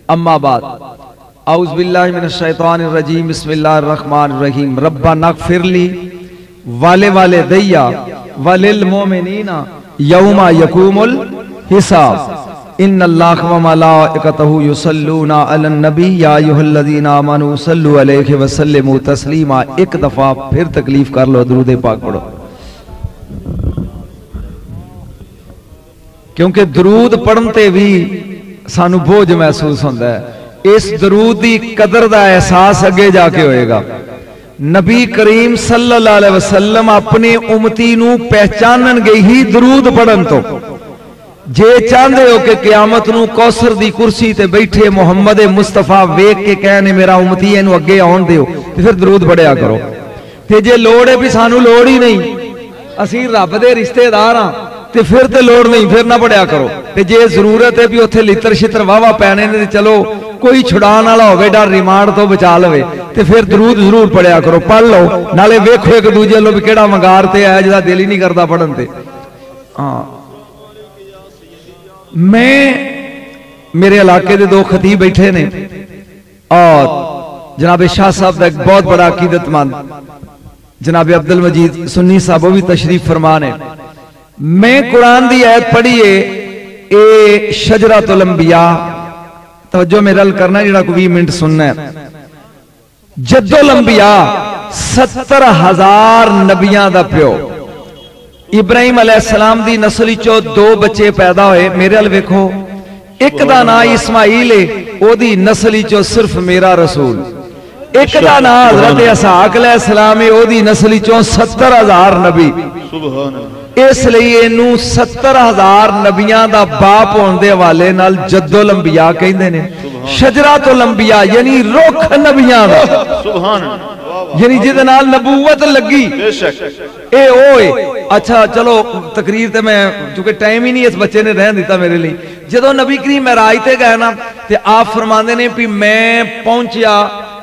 अम्मा बाद औज़ु बिल्लाहि मिनश शैतानिर रजीम बिस्मिल्लाहिर रहमानिर रहीम रब्बना ग़फ़िरली वाले वाले दैया वलिल मोमिनीना यौमा यक़ूमुल हिसाब इन्नल्लाह व मलाइकतहु युसल्लूना अलन नबी या अय्युहल्लज़ीना आमनू सल्लु अलैहि व सल्लिमू तस्लीमा। एक दफा फिर तकलीफ कर लो, दुरूद पाक पढ़ो, क्योंकि दरूद पढ़ते भी सानू बोझ महसूस होता है। इस दरूद की कदर का एहसास अगे जाके होएगा। नबी करीम सल्लल्लाहु अलैहि वसल्लम अपने उम्मती नू पहचानणगे ही दरूद पढ़न तो। जे चाहते हो कि क़यामत नू कौसर दी कुर्सी ते बैठे मुहम्मद मुस्तफा वेख के कहने मेरा उम्मती इनू अगे आउण दिओ, ते फिर दरूद पढ़िया करो। ते जे लोड़ है भी सानू लोड़ ही नहीं, असीं रब दे रिश्तेदार हां, ते फिर ते लोड़ नहीं, फिर ना पढ़िया करो। ते जे जरूरत है भी उत्थे लित्र छित्र वाहवा पैने ने, चलो कोई छुड़ाने वाला होवे, डर रिमांड तो बचा लवे, ते फिर दरूद जरूर पढ़िया करो। पढ़ लो, नाले वेखो एक दूजे लो भी केड़ा मंगार ते है जिहदा दिल ही नहीं करता पढ़न ते। हाँ, मैं मेरे इलाके दे दो खतीब बैठे ने और जनाब शाह साहब का एक बहुत बड़ा अकीदतमंद जनाब अब्दुल मजीद सुन्नी साहब भी तशरीफ फरमान है। मैं कुरान की आयत पढ़ी है, ए शजरतुल अंबिया, तवज्जो मेरे अल करना है, जिहड़ा को 20 मिनट सुनना है। जद्दुल अंबिया 70,000 नबियां दा प्यो। इब्राहिम अलैहिस्सलाम दी नस्ल चो 2 बच्चे पैदा होए। मेरे अल वेखो, एक दा नाम इस्माइल है, ओदी नस्ल चो सिर्फ मेरा रसूल। एक दा नाम हजरत इसहाक अलैहिस्सलाम है, ओदी नस्ल चो 70,000 नबी। सुभान अल्लाह। इसलिए इनू 70,000 नबियां दा बाप होने दे हवाले नाल जद्दुल अंबिया कहंदे ने। शजरतुल अंबिया यानी रुख नबियां दा। सुभान अल्लाह। यानी जिहदे नाल नबूवत लगी। बेशक ए ओए अच्छा चलो तकरीर ते मैं चूंकि टाइम ही नहीं इस बच्चे ने रहन दिता मेरे लिए। जदों नबी करीम महराज ते गए ना, ते आप फरमांदे ने भी मैं पहुंचा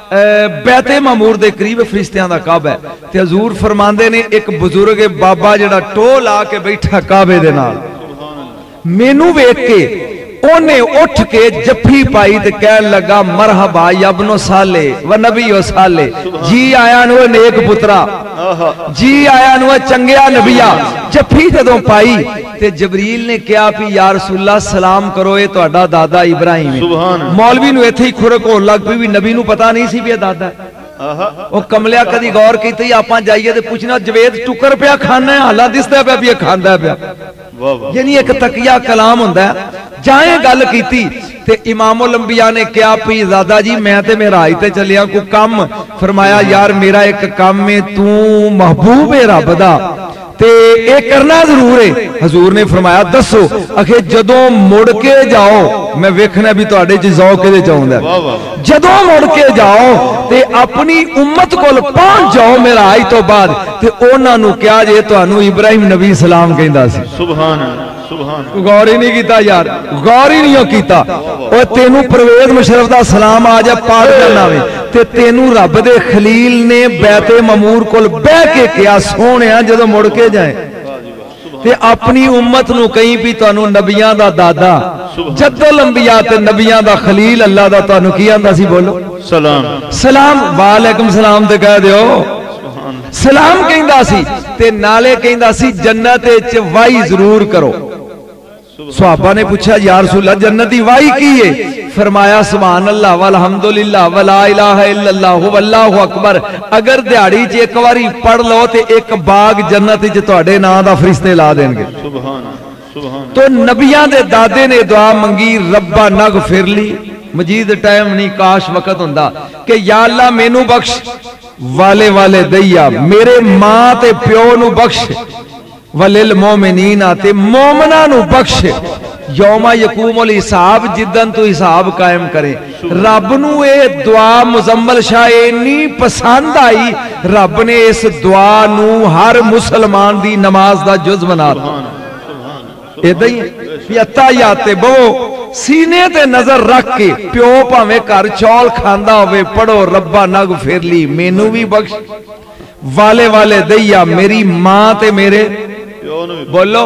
बैते मामूर दे करीब, फरिश्तियां दा काबा है, ते हजूर फरमांदे ने एक बुजुर्ग बाबा जिहड़ा टोल आके बैठा काबे दे नाल, मैनू वेख के ओने उठ के जफ्फी पाई ते कहन लगा मरहबा यब्नो साले व नबीओ साले, जी आया नु नेक पुत्रा, जी आया नु चंगिया नबिया। जफ्फी जदों पाई ते जबरील ने कहा भी या रसूलल्लाह सलाम करो, ये तुहाडा दादा इब्राहिम है। मौलवी नु इत्थे ही खुरक होण लग पई भी नबी नु पता नहीं सी भी दादा। वो कमलिया कदी गौर की आप जाइए तो पूछना जवेद टुकर पिया खाना है, हाला दिसदा पिया भी खांदा पिया। यानी एक तकिया कलाम हुंदा है। जाए गल की ते इमामुल अंबिया ने कहा भी दादा जी मैं ते महराज ते चलिया को कम। फरमाया यार मेरा एक काम है, तू महबूब है रब दा ते ये करना जरूर है। हजूर ने फरमाया दसो। आखे जदों मुड़ के जाओ, मैं वेखना भी तुहाडे च ज़ौक इहदे च आउंदा। जदों मुड़ के जाओ ते अपनी उम्मत कोल पहुंच जाओ महराज तो बाद, ते उन्हां नूं कहा जे तुहानूं इब्राहिम नबी सलाम कहंदा सी। सुभान अल्लाह। गौर ही नहीं किया यार, गौर ही नहीं किया। और तेनू परवेज मुशर्रफ दा सलाम आ जा पाठ करना वे, ते तेनू रब दे खलील ने बैते ममूर कोल बह के कहा सोहणिया जदों मुड़ के जाए ते अपनी उम्मत नू कहीं भी तुहानू नबियां दा दादा जद्दुल अंबिया ते नबियां दा खलील अल्लाह दा तुहानू की आंदा सी? बोलो सलाम। सलाम वालेकुम सलाम ते कह दिओ सलाम कहंदा सी, ते नाले कहंदा सी जन्नत विच वाही जरूर करो। सहाबा ने पूछा या रसूलल्लाह जन्नत दी वाही की है? फरमाया सुभान अल्लाह वल्हम्दुलिल्लाह वला इलाहा इल्लल्लाह वल्लाहु अकबर। अगर दिहाड़ी च एक बारी पढ़ लो तो एक बाग जन्नत च तुहाडे नाम दा फरिश्ते ला देंगे। तो नबियां दे दादे ने दुआ मंगी रब्बा नगफिरली। मजीद टाइम नहीं, काश वक्त हुंदा कि या अल्लाह मैनू बख्श, वाले वाले दैया मेरे मां ते प्यो नू बख्श, वलिल मोमिनीना ते मोमना नू बख्श, यौमा यकूमुल हिसाब जिदन तू हिसाब कायम करे। रब नू ये दुआ मुजम्मल शाह इन्नी पसंद आई, रब ने इस दुआ नू हर मुसलमान दी नमाज दा जुज बना दिया। इदा ही अत्ताहियाते बहु सीने ते नजर रख के, प्यो भावे घर चौल खांदा होवे पढ़ो रब्बा नगफिरली मैनू भी बख्श, वाले वाले दैया मेरी मां ते मेरे बोलो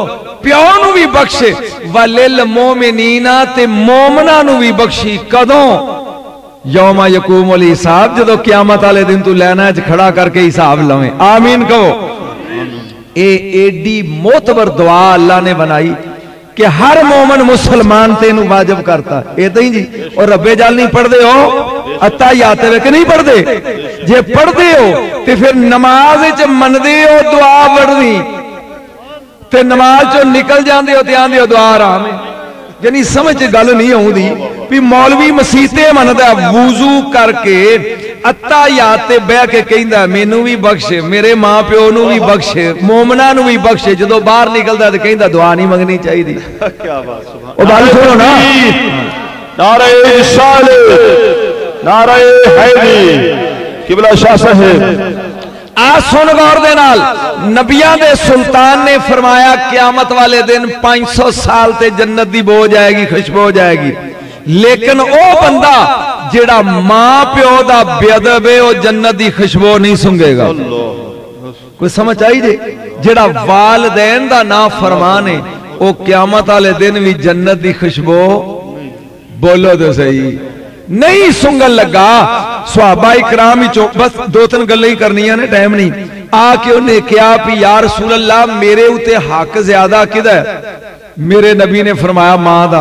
प्यो नू भी बख्शे, वलिल मोमिनीना ते मोमना नू भी बख्शी। कदों? यौमा यकूमुल हिसाब, जदों क़यामत वाले दिन तू लैना च खड़ा करके हिसाब लवें। आमीन कहो। ए एडी मोतबर दुआ अल्लाह ने बनाई कि हर मोमन मुसलमान तेनू वाजिब करता। इदा ही जी। और रब्बे जाल नहीं पढ़ते हो अत्ताहियात वे कि नहीं पढ़ते? जे पढ़ते हो तो फिर नमाज च मनदे हो दुआ पढ़नी ते नमाज चो निकल जाते हो तो आंदे हो दुआ आराम है। यानी समझ गल नहीं आउंदी भी मौलवी मसीते मनदा वुजू करके अत्ताहियात ते बह के कहंदा मैनू भी बख्शे, मेरे मां प्यो नू भी बख्शे, मोमना नू भी बख्शे। जदों बाहर निकलदा ते कहंदा दुआ नहीं मंगनी चाहिए। क्या बात, सुभान। ओ बाल सुनो ना, नारे रिसालत, नारे हैदरी, किबला शाह साहब। आ सुन गौर दे नाल, नबियां दे सुल्तान ने फरमाया क़यामत वाले दिन 500 साल ते जन्नत दी बो जाएगी, खुशबू हो जाएगी। लेकिन ओ बंदा जेड़ा मां प्यो दा बेअदब है, ओ जन्नत दी खुशबू नहीं सूंघेगा। कोई समझ आई जे? जेड़ा वालिदैन दा ना फरमान है, ओ क़यामत वाले दिन भी जन्नत दी खुशबू, बोलो तो सही, नहीं सूंघन लगा। सहाबा इकराम ही बस 2-3 गल्लां ही करनियां ने, टाइम नहीं। आके उन्हें कहा भी या रसूल अल्लाह मेरे उते हक ज्यादा किदा है? मेरे नबी ने फरमाया मां दा,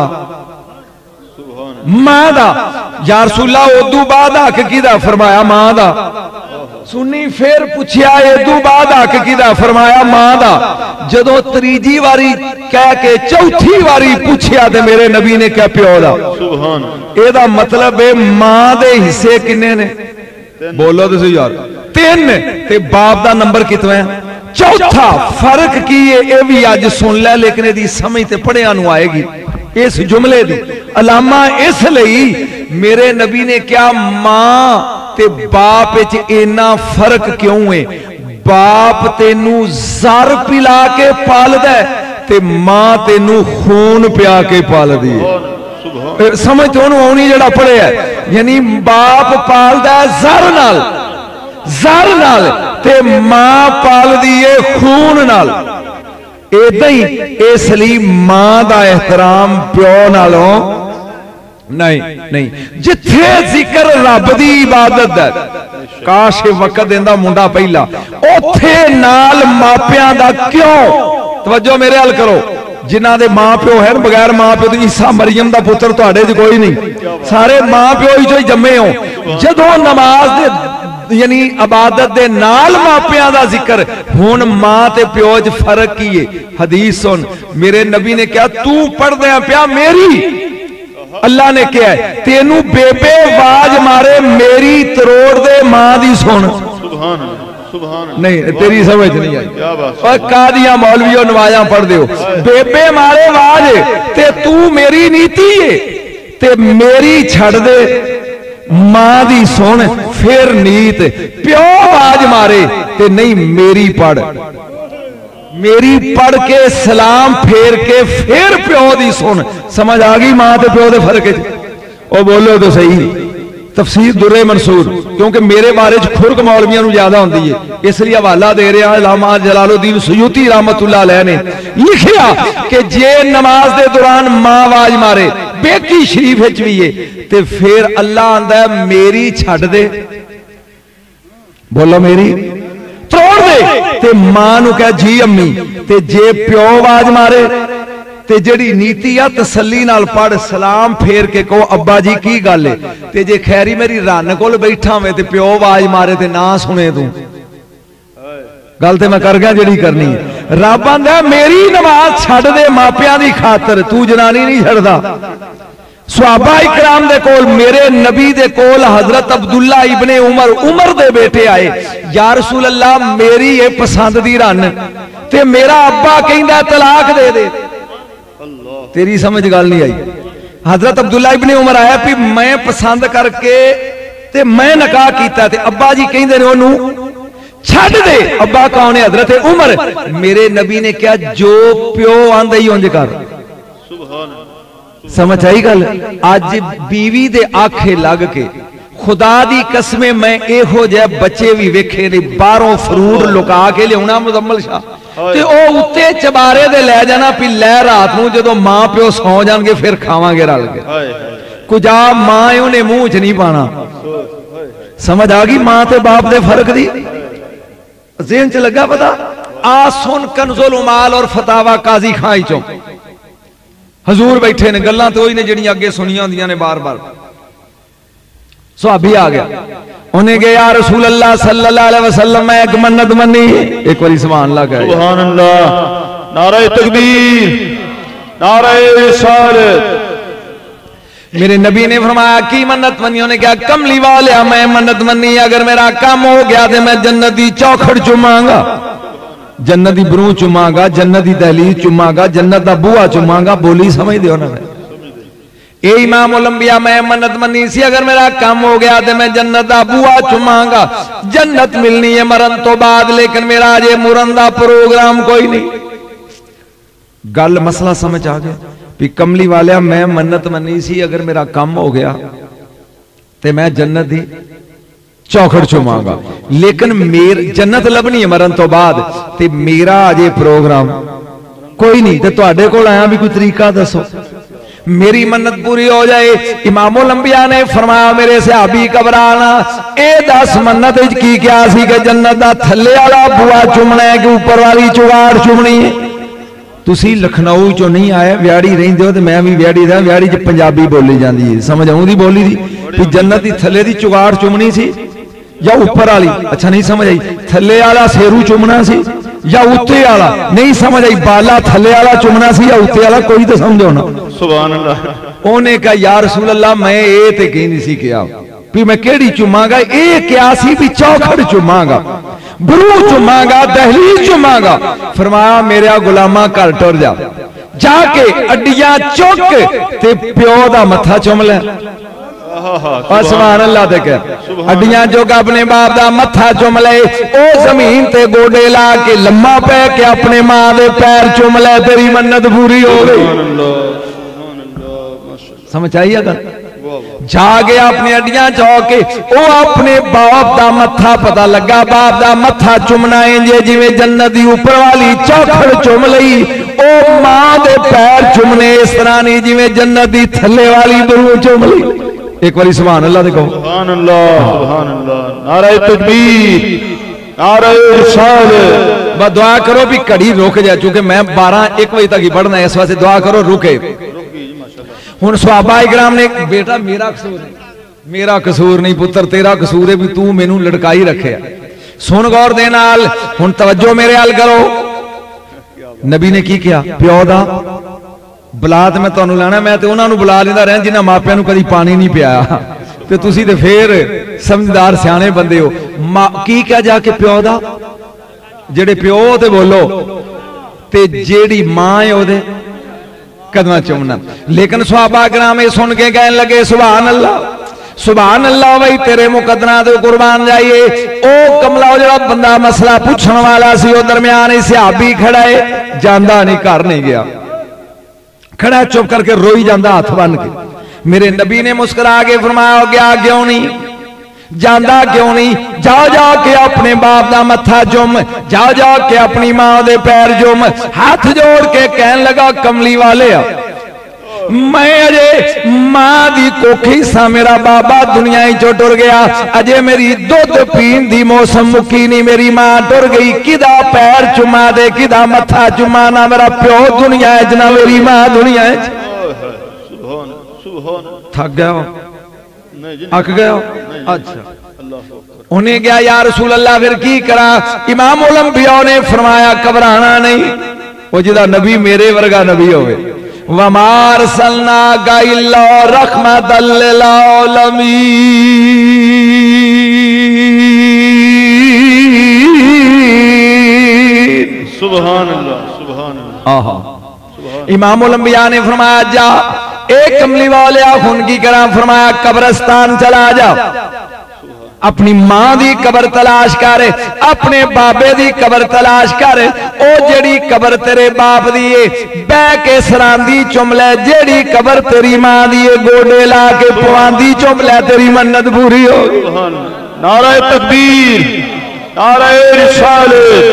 मां दा। या रसूल अल्लाह उदू बाद हक किदा? फरमाया मां दा। सुनी फिर पूछया इदू बाद हक किदा? फरमाया मां दा। जदों तीजी वारी कह के चौथी वारी पूछया ते मेरे नबी ने क्या प्यो दा। सुभान। एदा मतलब है मां दे हिस्से किन्ने ने? बोलो तो सही यार, 3। ते बाप दा नंबर कितना है? चौथा। फर्क की है ये भी अज सुन ले, लेकिन यदि समझ ते पढ़िया नू आएगी इस जुमले दी। अलामा इसलिए मेरे नबी ने क्या मां ते बाप च इन्ना फर्क क्यों है? बाप तेनू ज़र पिला के पालदा है ते मां तेनू खून पिया के पालदी है। समझ तो आनी जड़ा पढ़े है, यानी बाप पालदा है ज़र नाल, ज़र नाल, ते मां पालदी है खून नाल। इदा ही इसलिए मां दा एहतराम प्यो नालों नहीं नहीं। जिथे जिक्र रब दी इबादत है, काश वक्त देंदा मुंडा पहला, उथे नाल मापियां दा क्यों? तवज्जो मेरे हल करो। जिन्हां दे मां प्यो है बगैर मां प्यो तो ईसा मरियम दा पुत्र तुहाडे च कोई नहीं, सारे मां प्यो ही जो जम्मे हो। जदों नमाज दे यानी इबादत दे नाल मापियां दा जिक्र, हुण मां ते प्यो च फर्क की है? हदीस सुन, मेरे नबी ने कहा तू पढ़दे पिया मेरी, अल्लाह ने क्या है तेनू बेबे आवाज मारे मेरी तरोड़ दे मां दी सुन। सुभान सुभान। नहीं तेरी समझ नहीं आई। और कादियां मौलवियों नवाजा पढ़ दो, बेबे मारे आवाज ते तू मेरी नीति है ते मेरी छड़ दे मां दी सुन, फिर नीत। प्यो आवाज मारे ते नहीं मेरी पढ़, मेरी पढ़ के सलाम फेर के फिर प्यो दी सुन। समझ आ गई मां ते प्यो दे फर्क? ओ बोलो तो सही। तफसीर दुर्रे मंसूर, क्योंकि मेरे बारे च खुरक मौलवियां नूं ज्यादा होंदी है, इसलिए हवाला दे रहा। अल्लामा जलालुद्दीन सुयूती रहमतुल्लाह अलैह ने लिखिया कि जे नमाज दे दौरान मां आवाज मारे, बेकी शरीफ विच भी है, ते फिर अल्लाह आंदा है मेरी छड़ दे, बोलो मेरी तोड़ दे, ते मां नूं कह जी अम्मी। ते जे प्यो आवाज मारे ते जेड़ी नीति आ तसल्ली नाल पढ़, सलाम फेर के कहो अब्बा जी की गल है। ते जे खैरी मेरी रन कोल बैठा होवे ते प्यो आवाज मारे ते ना सुने तू, गल ते मैं कर गया जेड़ी करनी है। रब आंदा मेरी नमाज छड़ दे मापियां दी खातर, तू जनानी नहीं छड़दा। सहाबा इकराम दे कोल, मेरे नबी दे कोल हजरत अब्दुल्ला इब्ने उमर, उमर दे बेटे आए, या रसूल अल्लाह मेरी ये पसंद दी रन ते मेरा अब्बा कहंदा तलाक दे दे। तेरी समझ गल नहीं आई। हजरत अब्दुल्ला इब्ने उमर आया भी मैं पसंद करके ते मैं निकाह कीता ते अब्बा जी कहंदे ने ओनू छड़ दे। अब्बा कौन है? हजरत उमर। मेरे नबी ने कहा जो प्यो आंदा ही उंज कर। समझ आई गल? अज बीवी दे आखे लग के खुदा दी कसमें मैं एहो जे बच्चे भी वेखे ने, बाहरों फ्रूट लुका के लियाना मुजम्मल शाह, ते ओ उत्ते चबारे दे लै जाना भी लै रात नूं जदों मां प्यो सौ जाणगे फिर खावांगे रल के। कुछ आ मां उन्हें मुंह च नहीं पाना। समझ आ गई मां ते बाप दे फर्क दी? ज़हन च लगा पता? आ सुन कंजुल उमाल और फतावा काजी खां चो हजूर बैठे ने, गल्लां तो ही ने जिहड़ियां अगे सुनियां होंदियां ने बार बार। सहाबी आ गया, उन्हें कहा या रसूल अल्लाह सल्लल्लाहु अलैहि वसल्लम मैं एक मन्नत मन्नी। एक बारी सुभान अल्लाह कहे। सुभान अल्लाह, नारे तकबीर, नारे रिसालत। मेरे नबी ने फरमाया की मन्नत मन्नी? उन्हें कहा कमली वाले मैं मन्नत मन्नी अगर मेरा काम हो गया तो मैं जन्नत दी चौखड़ चुमांगा, जन्नत दी बरू चुमांगा, जन्नत दी दहलीज चुमांगा, जन्नत दा बूहा चुमांगा। बोली समझ दे उन्होंने? ए इमाम उलंबिया मैं मन्नत मन्नी सी अगर मेरा काम हो गया तो मैं जन्नत दा बूहा चुमांगा। जन्नत मिलनी है मरण तो बाद, लेकिन मेरा अजे मुरन दा प्रोग्राम कोई नहीं। गल मसला समझ आ गया भी कमली वालिया मैं मन्नत मन्नी सी अगर मेरा काम हो गया तो मैं जन्नत दी चौखड़ चुमांगा, लेकिन मेर जन्नत लभनी है मरण तो बाद ते मेरा अजे प्रोग्राम कोई नहीं। तो तुहाडे कोल आया भी कोई तरीका दसो मेरी मन्नत पूरी हो जाए। इमाम लंबिया ने फरमाया मेरे सहाबी घबराना, ए दस मन्नत की क्या सी कि जन्नत दा थल्ले वाला बूहा चुमना है कि ऊपर वाली चुगाड़ चुमनी है? तुसी लखनऊ चो नहीं आए, व्याड़ी रहिंदे हो ते मैं भी व्याड़ी दा, व्याड़ी च पंजाबी बोली जाती है, समझ आउंदी बोली दी भी जन्नत दी थल्ले दी चुगाड़ चुमनी सी या ऊपर वाली? अच्छा नहीं समझ आई। थल्ले वाला सेरू चुमना सी या उत्ते वाला? नहीं समझ आई। बाला थल्ले वाला चुमना सी या उत्ते वाला? कोई तो समझो ना। सुभान अल्लाह। उन्हें कहा या रसूल अल्लाह मैं ये ते कहीं नहीं सी किया भी मैं केड़ी चुमांगा, ए क्या सी भी चौखड़ चुमांगा, बरू चुमांगा, दहलीज चुमांगा। फरमाया मेरा गुलामा घर टुर जा, जाके अड्डियां चुक ते प्यो दा मत्था चुम ले। सुभान अल्लाह ते कह अड्डियां चुक अपने बाप दा मत्था चुम ले, ओ जमीन ते गोडे ला के लम्मा पै के अपने मां दे पैर चुम ले, तेरी मन्नत पूरी हो गई। समझ आई अगर? जाके अपनी अड्डियां चौके ओ अपने बाप दा मत्था पता लगा, बाप दा मत्था चुमना इंजे जिवें जन्नत दी ऊपर वाली चौखड़ चुम लई, ओ मां दे पैर चुमने इस तरह नहीं जिवें जन्नत दी थल्ले वाली बरू चुम लई। एक बारी सुभान अल्लाह देखो। सुभान अल्लाह, सुभान अल्लाह, नारे तकबीर, नारे रिसालत। बस दुआ करो भी घड़ी रुक जाए, क्योंकि मैं 12-1 बजे तक ही पढ़ना है, इस वास्ते दुआ करो रुके। हुण सहाबा इकराम ने बेटा मेरा कसूर नहीं, मेरा कसूर नहीं पुत्र तेरा कसूर है भी तू मैनू लड़काई रखे। सुन गौर दे नाल, हुण तवज्जो मेरे हाल करो। नबी ने की किया? प्यो दा बुला ते मैं तुहानू लाना, मैं तो उन्होंने बुला लेंदा रहा जिन्हां मापियां नू कदी पानी नहीं पियाया, ते तुसी ते फिर समझदार सियाणे बंदे हो। की क्या जाके प्यो दा? जेड़े प्यो ते बोलो ते जेड़ी मां है ओदे कदम चुमना। लेकिन सहाबा किराम सुन के कहने लगे सुभान अल्लाह, सुभान अल्लाह, भाई तेरे मुकद्दरा दे कुर्बान जाइए। ओ कमला जो बंदा मसला पूछने वाला सी, दरम्यान ही सहाबी खड़ा है, जांदा नहीं, घर नहीं गया, खड़ा चुप करके रोई जाता हाथ बन के। मेरे नबी ने मुस्कुरा के फरमाया गया क्यों नहीं जांदा, क्यों नहीं? जाओ जाके अपने बाप दा मत्था चुम, जाओ जाके अपनी मां दे पैर चुम। हाथ जोड़ के कहन लगा कमली वाले मैं अजे मां दी कोखी सा, मेरा बाबा दुनिया चो टुर गया, अजे मेरी दुध पीन दी मौसम मुकी नहीं, मेरी मां टुर गई, किदा पैर चुमा दे किदा मत्था चुमा, ना मेरा प्यो दुनिया ना मेरी मां दुनिया। थक गया, अक गया? अच्छा। उन्हें क्या या रसूल अल्लाह फिर की करा? इमाम उलंबिया ने फरमाया घबराना नहीं, वो जिदा नबी मेरे वर्गा नबी होवे। वमार सलना गाइल्ला रहमतल लिल आलमीन। सुभान अल्लाह, सुभान अल्लाह। आहा, इमाम उलंबिया ने फरमाया जा एक कमली वाले हुन की करा? फरमाया कब्रस्तान चला जा, अपनी मां दी कबर तलाश कर, अपने बाबे दी कबर तलाश कर, ओ जेड़ी कबर तेरे बाप दी है बह के सरांदी चुम ले, जेड़ी कबर तेरी मां दी है गोडे ला के पवांदी चुम ले, तेरी मन्नत पूरी होगी। नारे तकबीर, नारे रिसालत,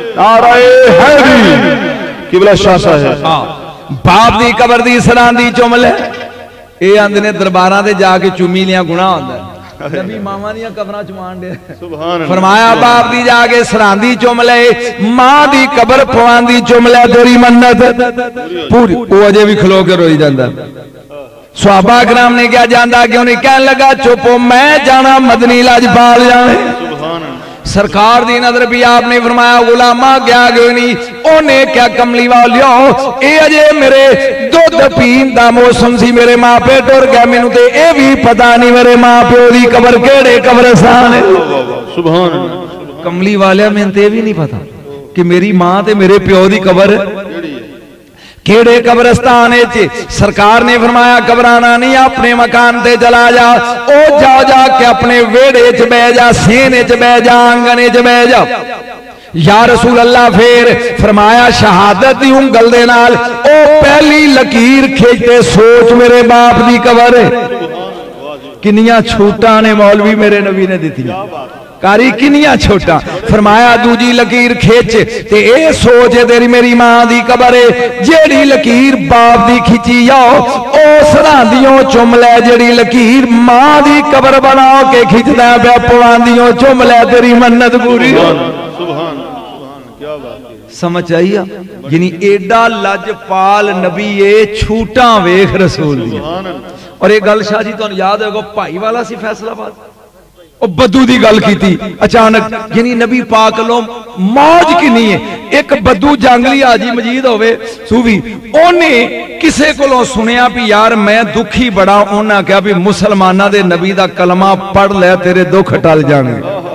नाराए हैदरी किबला शाह साहब। बाप दी कबर दी सरांदी चुम ले, ये आंदे ने दरबारां ते जाके चुमी लिया गुनाह होंदा है। नबी मामा दियां कबरां चुमान दे, फरमाया बाप दी जाके सरांदी चुम ले, मां दी कबर पवांदी चुम ले, तेरी मन्नत पूरी। वो अजे भी खलो के रोई जांदा। सहाबा कराम ने क्या जानदा क्यों नहीं, कहने लगा चुपो मैं जाना मदनी लाजपाल जाने। सरकार दी नजर भी आपने फरमाया गुलामा क्या गयो नहीं, ओने क्या कमली वालियो ए अजे मेरे दुध पीन दा मौसम सी, मेरे मां पे टुर गया, मैनू ते ए भी पता नहीं मेरे मां प्यो दी कबर केड़े कब्रिस्तान है। सुभान अल्लाह। कमली वालिया मैनू ते भी नहीं पता कि मेरी मां ते मेरे प्यो दी कबर केड़े कब्रिस्तान है। सरकार ने फरमाया घबराना नहीं, अपने मकान ते चला जा, ओ जा जा के अपने वेड़े च बह जा, सेने च बह जा, आंगने च बह जा। या रसूल अल्लाह फिर फरमाया शहादत दी उंगल दे नाल ओ पहली लकीर खींचते सोच मेरे बाप दी कबर है। किनियां छूटा ने मौलवी मेरे नबी ने दी कारी, किनिया छोटा। फरमाया दूजी लकीर खिंच ते ए सोच तेरी मेरी मां दी कबर है, जेड़ी लकीर बाप दी खिंची आओ ओ सरांदियों चुम ले, जेड़ी लकीर मां दी कबर बना के खिंचदा पे पवांदियों चुम ले, तेरी मन्नत पूरी। समझ आई? यानी एडा लजपाल नबी ए छूटा वेख रसूल दी। और एक गल शाह जी तुहानू याद होगा, भाई वाला सी फैसलाबाद, बद्दू की गल की अचानक, यानी नबी पाक लो मौज किनी है। एक बद्दू जंगली हाजी मजीद होवे सूफी, ओने किसे कोलों सुनिया भी यार मैं दुखी बड़ा, उन्हें कहा भी मुसलमाना दे नबी दा कलमा पढ़ ले तेरे दुख टल जाने।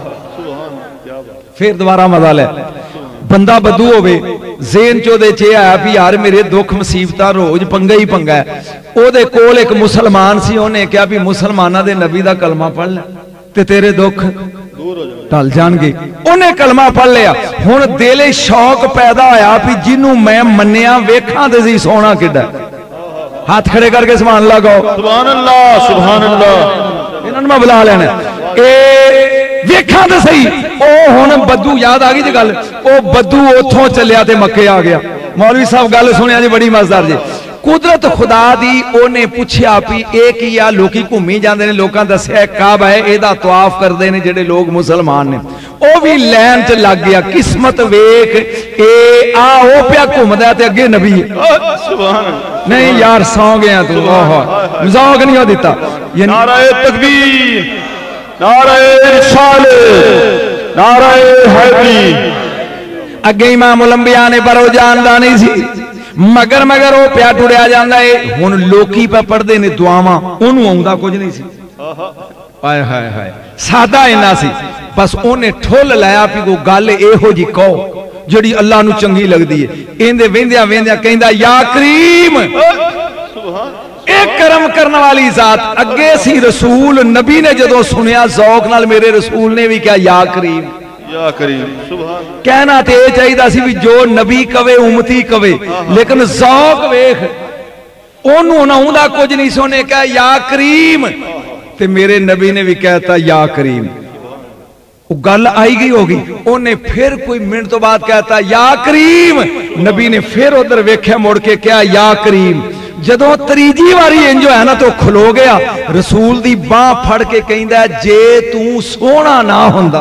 फिर दोबारा मजा ले, बंदा बद्दू होवे ज़ेन च ओदे च आया भी यार मेरे दुख मुसीबतां रोज पंगा ही पंगा है। ओदे कोल एक मुसलमान सी, उन्हें कहा भी मुसलमाना दे नबी दा कलमा पढ़ ले ते तेरे दुख टल जाएंगे। उन्हें कलमा पढ़ लिया, हुण दिले शौक पैदा होया भी जिन्हों मैं मन्निया वेखां ते सी सोना किड्डा। हाथ खड़े करके सुभान अल्लाह कहो। सुभान अल्लाह सुभान अल्लाह। इन्हां नूं मैं बुला लेना, ए वेखां ते सही। ओ हुण बद्दू याद आ गई जी गल, ओ बद्दू उथों चलिया ते मक्के आ गया। मौलवी साहब गल सुनिया जी बड़ी मजेदार जी। कुदरत खुदा दी ओने पूछया भी ए की आ, लोकी घूमी जांदे ने, लोकां दस्सिया काबा है, एदा तवाफ करदे ने जेड़े लोग मुसलमान ने। ओ भी लैन च लग गया, किस्मत वेख ए आ ओ पिया घूमदा ते अगे नबी है। सुभान अल्लाह। नहीं यार सौ गया तू, ओहो मजाक नहीं हो दिता। ये नाराए तकबीर, नाराए रिसालत, नाराए हैदरी। अगे इमाम उलंबिया ने पर वो जानदा नहीं सी, मगर मगर वो प्या टुड़िया जाता है। हुण लोकी पे पढ़ते ने दुआवां, उन्होंने आउंदा कुछ नहीं सी। हाय हाय हाय, सादा इन्ना सी, बस उन्हें ठुल लाया भी वो गल एहो जी कहो जिहड़ी अल्लाह नूं चंगी लगदी है। इहदे वेंदियां वेंदियां कहंदा या करीम, एक करम करने वाली जात। अगे सी रसूल, नबी ने जदों सुनिया जौक नाल मेरे रसूल ने भी क्या या करीम, या करीम। सुभान। कहना तो यह चाहिए सी भी जो नबी कवे उम्मती कवे, लेकिन जौक वेख ओनू ना उंदा कुछ नहीं सोने कहा या करीम, ते मेरे नबी ने भी कहता या करीम। वो गल आई गई होगी, उन्हें फिर कोई मिनट तो बाद कहता या करीम, नबी ने फिर उधर वेख्या मुड़ के क्या या करीम। जदों त्रीजी वारी इंज होया ना तो खलो गया, रसूल दी बांह फड़ के कहंदा जे तू सोहना ना हुंदा,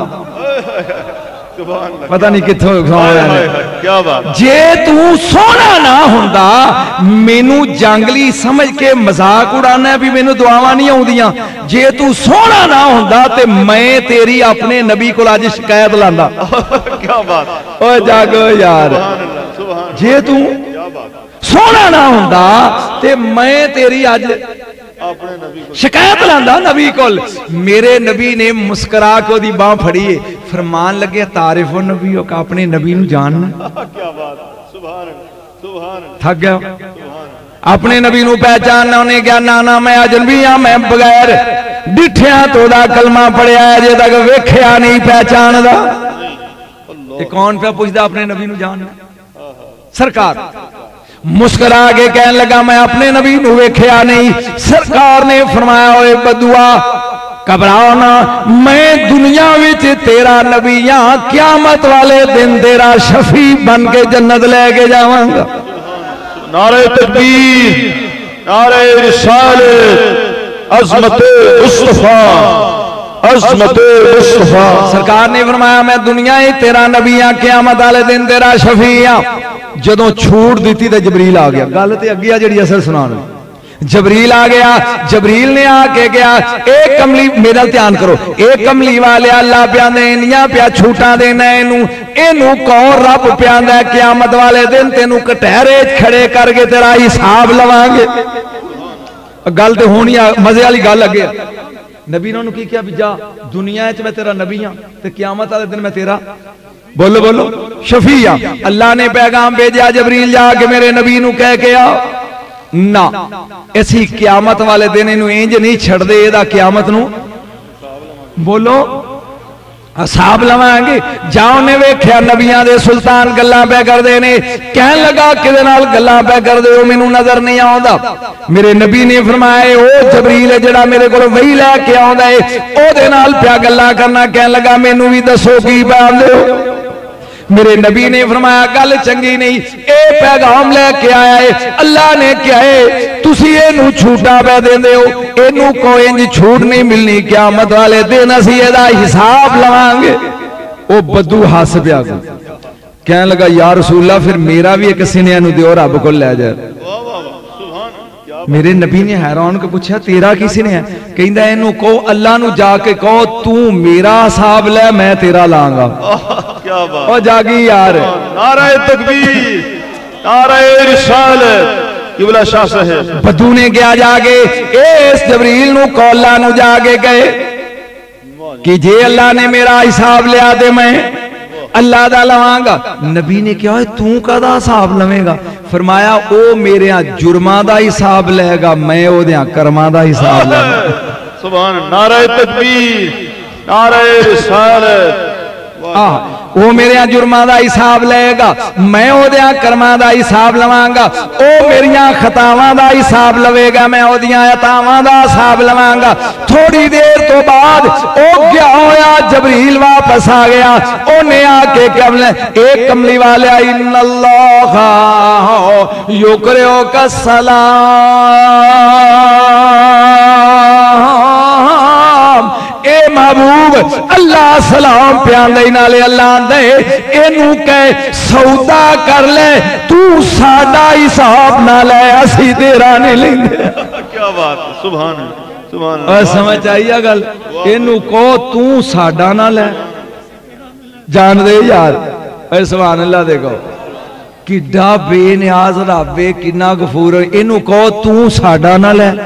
पता नहीं किथों क्या बात, जे तू सोहना ना हुंदा मैनू जंगली समझ के मजाक उड़ाना भी मैनू दुआवां नहीं आउंदियां, जे तू सोहना ना हुंदा ते मैं तेरी अपने नबी को अज शिकायत लांदा। क्या बात, ओ जागो यार, जे तू सोहना ना हुंदा ते मैं तेरी अज शिकायत लांदा नबी कोल। मेरे नबी ने मुस्कुरा के ओदी बांह फड़ी है, फरमान लगे तारीफ नबी हो का अपने नबी नूं जानना। क्या बात, सुभान अल्लाह, थक गया अपने नबी नूं पहचानना। उन्हें क्या नाना मैं अजनबी हां, मैं बगैर डिठिया तो दा कलमा पढ़िया अजे तक वेख्या नहीं पहचानदा। ते कौन पे पूछदा अपने नबी नूं जानना? सरकार मुस्कुरा के कहने लगा मैं अपने नबी नूं वेख्या नहीं। सरकार ने फरमाया ओए बदुआ घबराओ ना, मैं दुनिया विच तेरा नबी हां, क़यामत वाले दिन तेरा शफी बन के जन्नत लेके जावांगा। नारे तकबीर, नारे रिसालत, अज़मत मुस्तफा, अज़मत मुस्तफा। सरकार ने फरमाया मैं दुनिया ही तेरा नबी हां, क़यामत वाले दिन तेरा शफी हां। जदों छूट दी तो जबरील आ गया। गल तो अगे जी असल सुना, जबरील आ गया। जबरील ने आके गया, एक कमली, मेरा ध्यान करो, एक कमली वाले अल्लाह प्या देनिया प्या छूटा देना, इनू कौन रब प्या दे, क़यामत वाले दिन तेनू कटहरे खड़े करके तेरा हिसाब लवांगे। गल तो होनी मजे वाली गल अगे। नबी ने की क्या, जा दुनिया च मैं तेरा नबी हाँ, तो क़यामत वाले दिन मैं तेरा बोलो बोलो शफी हाँ। अल्लाह ने पैगाम भेजा जबरील जाके मेरे नबी नू कह के आओ ना, ऐसी क़यामत वाले दिन इनू इंज नहीं छड़दे, एदा क़यामत नू बोलो हिसाब लवांगे। जाओ ने वेख्या नबियां दे सुल्तान गल्लां पे करदे ने, कहन लगा किदे नाल गल्लां पे करदे हो, मैनू नजर नहीं आउंदा। मेरे नबी ने फरमाया ओ जबरील है जेड़ा मेरे कोल वही लैके आउंदा है, ओदे नाल प्या गल्लां करना। कहन लगा मैनू भी दसो की पांदे हो। मेरे नबी ने फरमाया गल चंगी नहीं, ए पैगाम लेके आया है, अल्लाह ने क्या है तुसी इनू छूटा पै देंदे हो, इनू कोई इंज छूट नहीं मिलनी, क़यामत वाले दिन असीं इहदा हिसाब लवांगे। ओ बद्दू हस पिया, कहन लगा या रसूलल्लाह फिर मेरा भी एक सिनिया नू दिओ, रब कोल लै जाए। मेरे नबी ने हैरान को पूछा तेरा किसी ने है, कहंदा इनू कहो अल्लाह नू जाके कहो तू मेरा हिसाब ले, मैं तेरा लांगा। क्या बात, ओ जागी यार। नारे तकबीर, नारे रिसालत, किबला शाह साहब। बद्दू ने गया जाके इस जबरील नू कौला नू जाके गए कि जे अल्लाह ने मेरा हिसाब लिया दे मैं अल्लाह दा लवांगा। नबी ने कहा तू कदा हिसाब लवेगा? फरमाया ओ मेरे जुर्मां दा हिसाब लेगा, मैं ओदे कर्मां दा हिसाब लवांगा। सुभान, नारे तकबीर, नारे रिसालत। वो मेरे जुर्मां दा हिसाब लेगा, मैं ओदे कर्मां दा हिसाब लवांगा। ओ मेरियां खतावां दा हिसाब लवेगा, मैं ओदियां अतावां दा हिसाब लवांगा। थोड़ी देर तो बाद ओ गया होया जबरील वापस आ गया। ओने आके एक कमली वाले इन्नल्लाह युकरिओ का सलाम, ए महबूब अल्लाह सलाम प्यादे नाले अल्लाह दे इनू कह सौदा कर ले, तू साडा हिसाब ना ले, असी तेरा नहीं लेंगे। क्या बात है, सुभान सुभान। और समझ आई गल, इनू कहो तू साडा ना ले, जान दे यार। सुभान अल्लाह देखो किड्डा बेनियाज रब है, किन्ना गफूर। इनू कहो तू साडा ना ले,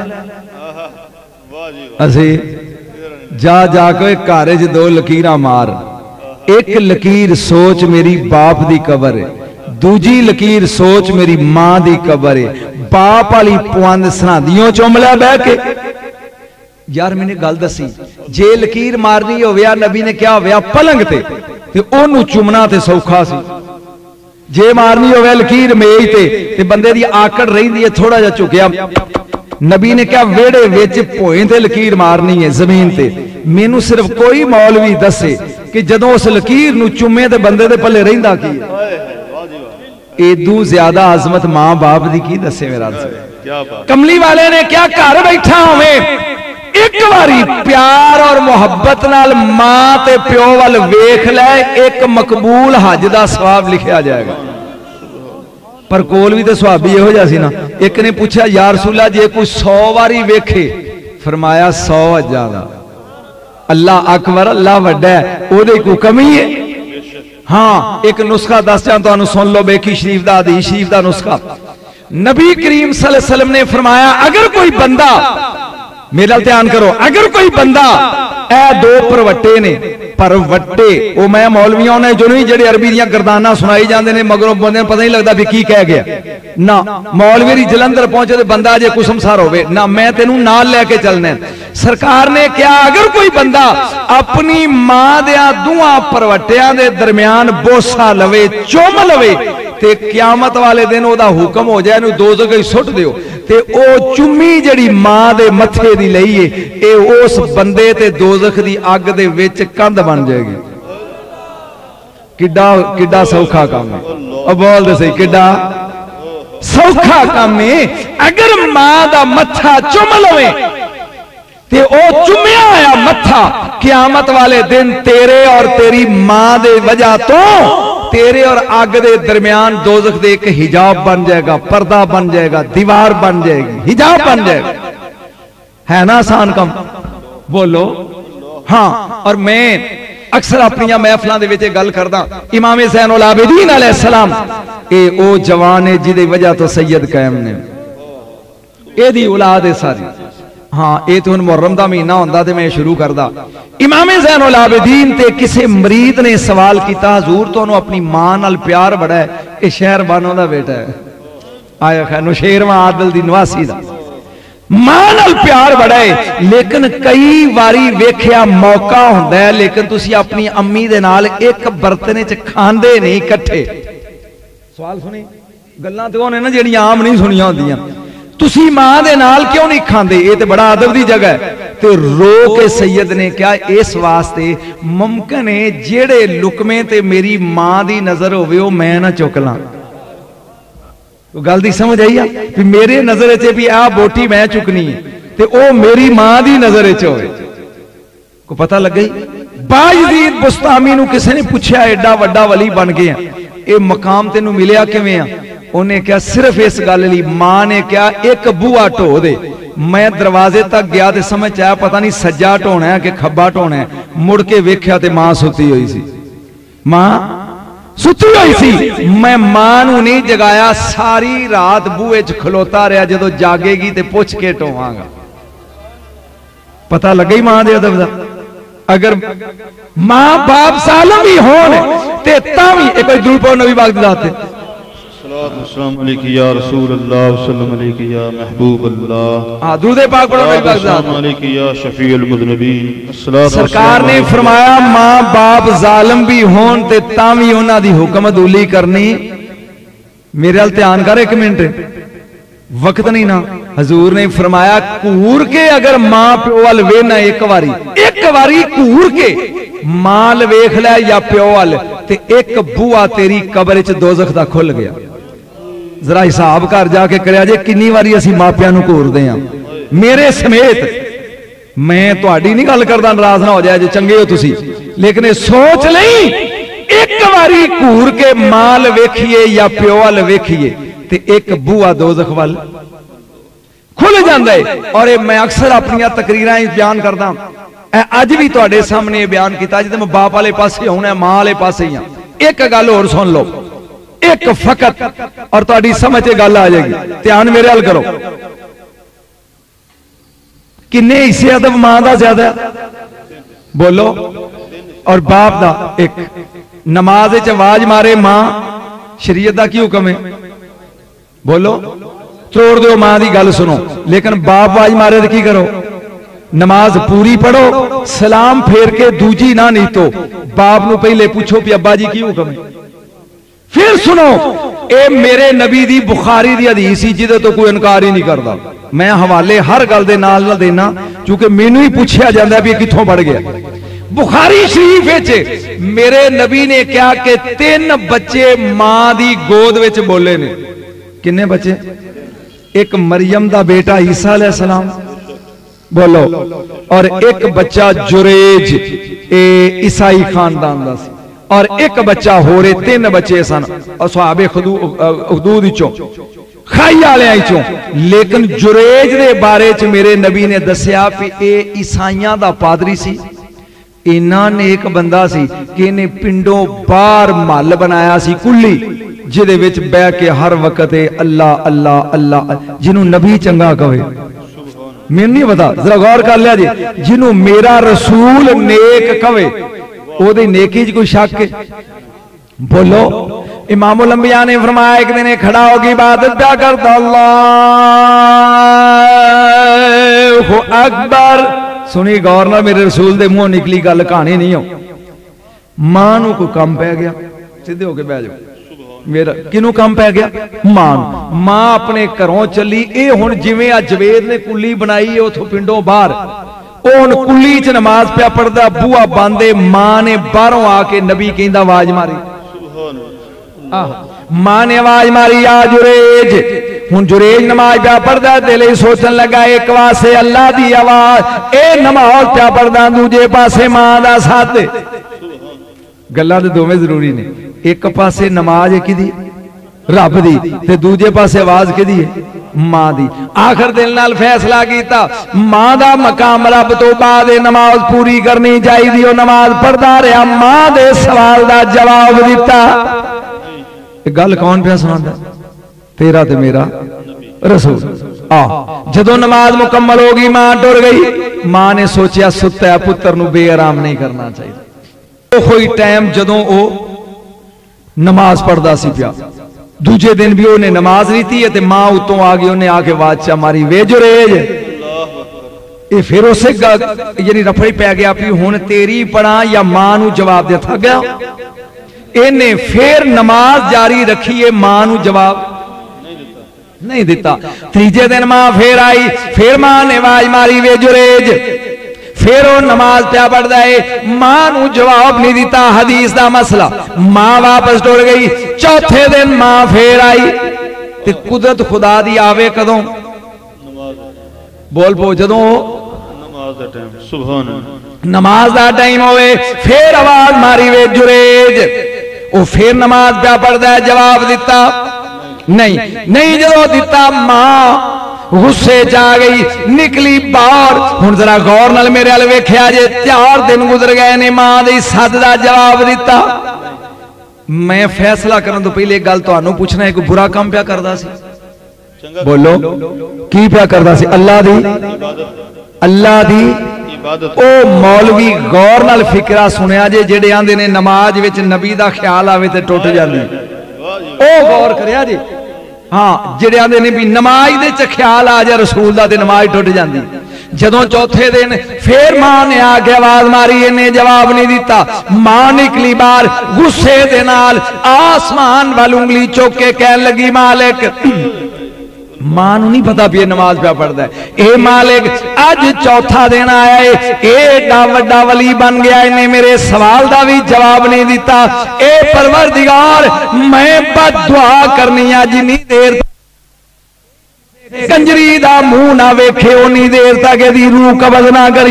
असी जा जाके घर च दो लकीरां मार। एक लकीर सोच मेरी बाप दी कबर है, दूजी लकीर सोच मेरी मां दी कबर है। बाप वाली पवंद सरांदियों चुमला बह के। यार मैंने गल दसी, जे लकीर मारनी होवे, नबी ने क्या होवे पलंग ते ओनू चुमना ते सौखा सी। जे मारनी होवे लकीर मेज ते बंदे दी आकड़ रहिंदी है थोड़ा जा झुकिया। नबी ने क्या वेड़े विच भोए ते लकीर मारनी है जमीन ते। मैनू सिर्फ कोई मौलवी दसे कि जदों उस लकीर नू चुमे ते बंदे दे पल्ले रहिंदा की है। एदू ज्यादा आजमत मां बाप दी की दसे मेरा। कमली वाले ने क्या घर बैठा होवे एक बारी प्यार और मोहब्बत नाल मां ते प्यो वाल वेख ले, एक मकबूल हज दा सवाब लिखा जाएगा। पर कोल भी तो सुहाबी इहो जिहा सी ना। एक ने पूछा या रसूला जे कोई 100 वारी वेखे, फरमाया 100 हज्जां दा। अल्लाह अकबर, अल्लाह वड्डा है, ओदे कोई कमी है? हाँ, एक नुस्खा दस जां तुहानू सुन लो, बेकी शरीफ दा हदीस शरीफ दा नुस्खा। नबी करीम सल्लल्लाहु अलैहि वसल्लम ने फरमाया अगर कोई बंदा, मेरा ध्यान करो, अगर कोई बंदा ए दो परवट्टे ने परवट्टे वो मैं मौलवियों ने जो नहीं जेडे अरबी दियां गर्दाना सुनाई जाते हैं मगरों बंदे पता नहीं लगता भी की कह गया ना मौलवी जलंधर पहुंचे तो बंदा अजे कुसमसार होवे ना मैं तेनू नाल लेके चलना सरकार ने क्या अगर कोई बंदा अपनी मां दियां दुआं परवट्टियां दे दरम्यान बोसा लवे चुम लवे ते क्यामत वाले दिन ओदा हुक्म हो जाए इहनू दोज़ख च सुट दिओ ते ओ चुम्मी जड़ी मां दे मथे दी लईए ए उस बंदे ते दोज़ख दी अग दे विच कंध बन जाएगी किड्डा किड्डा सौखा काम है बोल दे सही किड्डा सौखा काम है अगर मां दा मथा चुम लवे ते ओ चुम्या आया मथा क्यामत वाले दिन तेरे और तेरी मां दे वजह तो तेरे और आग दे दरमियान दोज़ख दे एक हिजाब बन जाएगा पर्दा बन जाएगा दीवार बन जाएगी हिजाब बन जाएगा है ना आसान कम बोलो हाँ और मैं अक्सर अपनी महफलों के गल करदा इमाम ज़ैनुल आबिदीन अलैहिस्सलाम ए ओ जवान है जिहदी वजह तो सैयद कायम ने एदी औलाद है सारी हाँ ये तो मुहर्रम का महीना होंदा ते मैं शुरू करदा इमाम ज़ैनुल आबिदीन ते किसी मरीद ने सवाल किया हजूर तुहानू अपनी मां नाल प्यार बड़ा है ये शहर बानो दा बेटा है आया खैर नौशेरवां आदल दी नवासी दा मां नाल प्यार बड़ा है लेकिन कई बारी वेख्या मौका हुंदा है लेकिन तुसी अपनी अम्मी दे नाल एक बर्तने च खांदे नहीं इकट्ठे सवाल सुनी गल्लां ते ओने ना जेड़ियां आम नहीं सुनियां होंदियां तुसी मां दे नाल क्यों नहीं खांदे ये तो बड़ा अदब दी जगह है ते रो के सैयद ने क्या इस वास्ते मुमकिन है जेड़े लुकमे ते मेरी मां दी नजर होवे ओ मैं ना चुक ला तो गल दी समझ आई कि मेरे नजर च भी आ बोटी मैं चुकनी है ते ओ मेरी मां दी नजर च होवे को पता लग गई बायजीद बुस्तामी नू किसी ने पूछा एडा वड्डा वली बन गया ये मकाम तेनू मिलिया किवें आ उन्हें क्या सिर्फ इस गल ली मां ने क्या एक बूआ ढो दे मैं दरवाजे तक गया तो समझ आया पता नहीं सज्जा ढोना है कि खब्बा ढोना है मुड़ के वेख्या तो मां सुती हुई सी मां सुती हुई सी मैं मां नू नहीं जगाया सारी रात बूहे च खलोता रहा जो जागेगी तो पुछ के ढोवांगा पता लगे मां दे अदब दा अगर मां बाप सालम भी होन ते तां भी एक दुरूद पढ़ो नबी पाक दी ज़ात ते अस्सलाम अलैकुम या रसूल अल्लाह सल्लल्लाहु अलैहि या महबूब अल्लाह हां दुरूद पाक पढ़ो नबी पाक दी ज़ात अस्सलाम अलैकुम या शफीउल मुज़निबीन सरकार ने फरमाया मां बाप जालिम भी होन ते तां भी उन्हां दी हुक्म अदूली करनी मेरे अल ध्यान कर एक मिनट वक्त नहीं ना हजूर ने फरमाया घूर के अगर मां प्यो वाल वेना एक बारी घूर के मां वेख लै या प्यो वाल ते एक बूआ तेरी कबर च दोज़ख दा खुल गया जरा हिसाब कर जाके करया जे किन्नी वारी असीं मापियां नूं घूरदे हां मेरे समेत मैं तुहाडी नहीं गल करदा नाराज ना हो जाए जे चंगे हो तुसी लेकिन ये सोच नहीं एक बारी घूर के मां वेखिए या प्यो वाल वेखिए ते एक बूआ दोज़ख वाल खुल जाता है और मैं अक्सर अपनी तकरीरां बयान करदा अज भी तुहाडे सामने बयान किया जिद्दां मैं बाप वाले पासे होना मां वाले पासे ही हां एक गल होर सुन लो एक फकत और तुहाडी समझ च गल आ जाएगी ध्यान मेरे हल करो किन्ने हिस्से अदब मां दा ज्यादा बोलो और बाप दा एक नमाज च आवाज मारे मां शरीयत दा की हुक्म है बोलो तोड़ दो मां की गल सुनो लेकिन बाप आवाज मारे तो की करो नमाज पूरी पढ़ो सलाम फेर के दूजी ना नहीं तो बाप नु पहले पूछो कि अब्बा जी की हुक्म है फिर सुनो ए मेरे नबी दी बुखारी दी हदीस ही जिदे तो कोई इनकार ही नहीं करता मैं हवाले हर गल दे नाल देना क्योंकि मैनू ही पूछा जाता भी कित्थों पढ़ गया बुखारी शरीफ मेरे नबी ने क्या कि 3 बच्चे मां दी गोद विच बोले ने किन्ने बच्चे एक मरियम दा बेटा ईसा अलैहिस्सलाम बोलो और एक बच्चा जुरेज ईसाई खानदान दा सी और एक बच्चा होरे 3 बच्चे सन असहाबे हुदूद विचों खाई वाले चों लेकिन जुरेज दे बारे च मेरे नबी ने दस्या कि ए ईसाइयां दा पादरी सी इन्ना ने एक बंदा सी कि इन्हें पिंडों बाहर महल बनाया सी कुली जिदे विच बह के हर वक्त अल्लाह अल्लाह अल्लाह जिन्हों नबी चंगा कहे मैनू नहीं पता, जरा गौर कर लिया जी। जिन्हों मेरा रसूल नेक कवे ओदी नेकी च कोई शक है? बोलो। इमामुल अंबिया ने फरमाया एक दिन खड़ा होगी इबादत क्या करता, अल्लाहु अकबर। सुनी गौर ना, मेरे रसूल दे मुंह निकली गल कहानी नहीं हो। मां नूं कोई काम पै गया, सीधे होके बह जाओ। मेरा किनू काम पै गया? मां। मां अपने घरों चली, ये हुण जिवें आ जवेद ने कुली बनाई है उथों पिंडों बाहर, ਉਹ ਹੁਣ ਕੁੱਲੀ ਚ ਨਮਾਜ਼ ਪਿਆ ਪੜਦਾ, ਬੂਹਾ ਬੰਦੇ, ਮਾਂ ਨੇ ਬਾਹਰੋਂ ਆ ਕੇ ਨਬੀ ਕਹਿੰਦਾ ਆਵਾਜ਼ ਮਾਰੀ, मां ने आवाज मारी आ जुरेज। हुण जुरेज नमाज पिया पढ़दा, दिल सोचन लगा एक पासे अल्लाह दी आवाज, ए नमाज पिया पढ़दा, दूजे पासे मां दा सत। गल्लां ते दोवें जरूरी ने। एक पासे नमाज है किदी? रब दी, ते दूजे पासे आवाज किदी है? मां दी। आखिर दिल नाल फैसला कीता, मां दा मकाम रब तो बाद नमाज पूरी करनी चाहिए। वो नमाज पढ़दा रहा, मां दे सवाल दा जवाब दिता। गल कौन पिया सुनांदा? तेरा ते मेरा रसूल। जदों नमाज मुकम्मल हो गई, मां टुर गई। मां ने सोचा सुत्ता पुत्र नूं बेआराम नहीं करना चाहिए। कोई टाइम जदों वो नमाज पढ़दा सी पिया, दूजे दिन भी उन्हें नमाज रीती है, ते मां उतों आ गई, उन्हें आके वाचा मारी, वे जुरेज। ये फिर उसे यानी रफड़ी पै गया भी हुण तेरी पढ़ा या मां नूं जवाब दे थक गया। इन्हें फिर नमाज जारी रखी है, मां नूं जवाब नहीं दिता। तीजे दिन मां फिर आई, फिर मां ने आवाज मारी, वे जुरेज। फिर वो नमाज पिया पढ़दा है, मां नूं जवाब नहीं दिता। हदीस दा मसला, मां वापस टुर गई। चौथे दिन मां फिर आई, ते कुदरत खुदा दी आवे कदों? बोल पो जदों नमाज दा टाइम, सुभान अल्लाह, नमाज दा टाइम होवे। फिर आवाज मारी, वे जुरेज। वो फिर नमाज पिया पढ़दा है, जवाब दिता नहीं जो दिता, मां गुस्से च आ गई, निकली बाहर। हुण जरा गौर नाल मेरे अल वेख्या जे, 4 दिन गुजर गए ने, मां दी सद दा जवाब दिता। मैं फैसला करने तो पहले एक गल तुहानू पूछना है, कोई बुरा काम पिया करदा सी? बोलो की पिया करदा सी? अल्लाह दी इबादत। ओ मौलवी गौर नाल फिकरा सुनिया जे, जेड़े आंदे ने नमाज विच नबी दा ख्याल आवे ते टुट जांदी। ओ गौर करिया जी। हाँ, जेड़े आंदे ने भी नमाज दे च ख्याल आ जाए रसूल दा, ते नमाज टुट जांदी। जदों चौथे दिन फिर मां ने आके आवाज मारी, इन्हें जवाब नहीं दिता। मां निकली बाहर, गुस्से दे नाल आसमान वाल उंगली चुक के कहन लगी, मालिक। मां नूं नहीं पता भी नमाज पिया पढ़दा है। ए मालिक, अज चौथा दिन आया है, एडा वड्डा वली बन गया, इन्हें मेरे सवाल का भी जवाब नहीं दिता। ए परवरदिगार, मैं बददुआ करनी आ, जिन्नी देर कंजरी दा मुंह ना वेखे उन्नी देर तक एदी रूह कबज ना करी।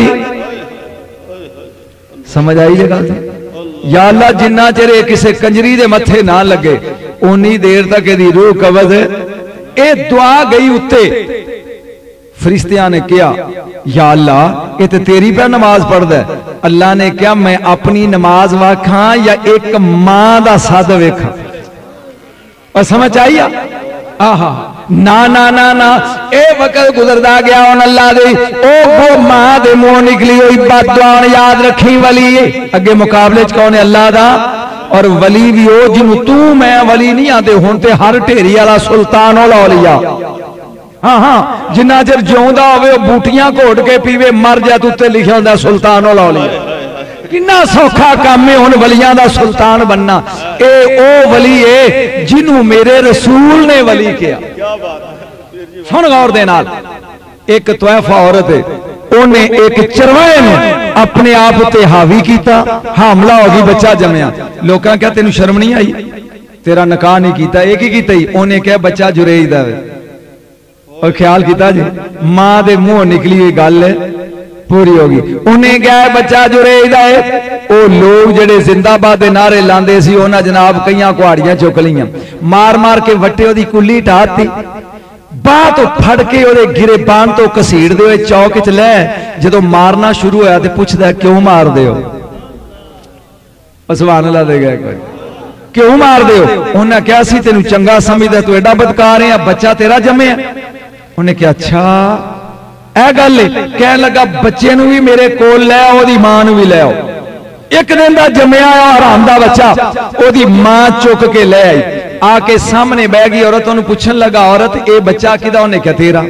समझ आई जे गल? या अल्लाह, जिन्ना चिर किसी कंजरी दे मथे ना लगे उन्नी देर तक एदी रूह कबज। ये दुआ गई उत्ते, फरिश्तियां ने कहा, या अल्लाह, ये तो तेरी पे नमाज पढ़दा है। अल्लाह ने कहा, मैं अपनी नमाज वाखा या एक मां दा सद वेखा? और समझ आई? आहा, ना ना ना ना, ए वक्त गुजरदा गया। हुण अल्लाह दे ओ मां दे मुंह निकली हुई बददुआ याद रखी। वली अगे मुकाबले च कौन है? अल्लाह दा। और वली भी ओ जिन्हों तू मैं वली नहीं आते। हुण ते हर ढेरी वाला सुल्तान लौ लिया। हाँ हाँ, जिन्ना चिर जिउंदा होवे बूटियां घोट के पीवे, मर जाए तो उत्ते लिखा होंदा सुल्तान लौ लिया। कितना सौखा काम है हुण वलियां दा सुल्तान बनना। ए ओ वली है जिन्हों मेरे रसूल ने वली किया। सुन गौर दे नाल, एक तोहफा औरत है, उन्हें एक चरवाए ने अपने आप उत्ते हावी किया, हमला हो गई, बच्चा जमया। लोकां क्या तेन शर्म नहीं आई? तेरा निकाह नहीं किया, एक ही किया। उन्हें क्या बच्चा जुरेज दा है। और ख्याल किया जी, मां दे मुंह निकली हुई गल पूरी होगी। उन्हें क्या बच्चा जुरेज दा है। वो लोग जेडे जिंदाबाद दे नारे लांदे सी, उन्हां जनाब कईयां कुहाड़ियां चुक लियां, मार मार के वट्टे ओदी कुल्ली ढाती, बाह तो फड़ के ओदे गिरेबान तो घसीड़दे होए चौक च लै। जदों मारना शुरू होया ते पुछदा, क्यों मार दे हो? सुभान अल्लाह दे गए, क्यों मार दे हो? उन्हें कहा सी तेनू चंगा समझदा, तू एडा बदकार है, बच्चा तेरा जमे। उन्हें कहा, अच्छा यह गल कह लगा बच्चे नूं भी मेरे कोल लै आओ, ओदी मां नूं भी लै आओ। एक दिन का जमया हराम का बच्चा ओदी मां चुक के ले आई, आके सामने बह गई। औरत उन्हें पूछन लगा, औरत ये बच्चा किदा? उन्हें क्या तेरा?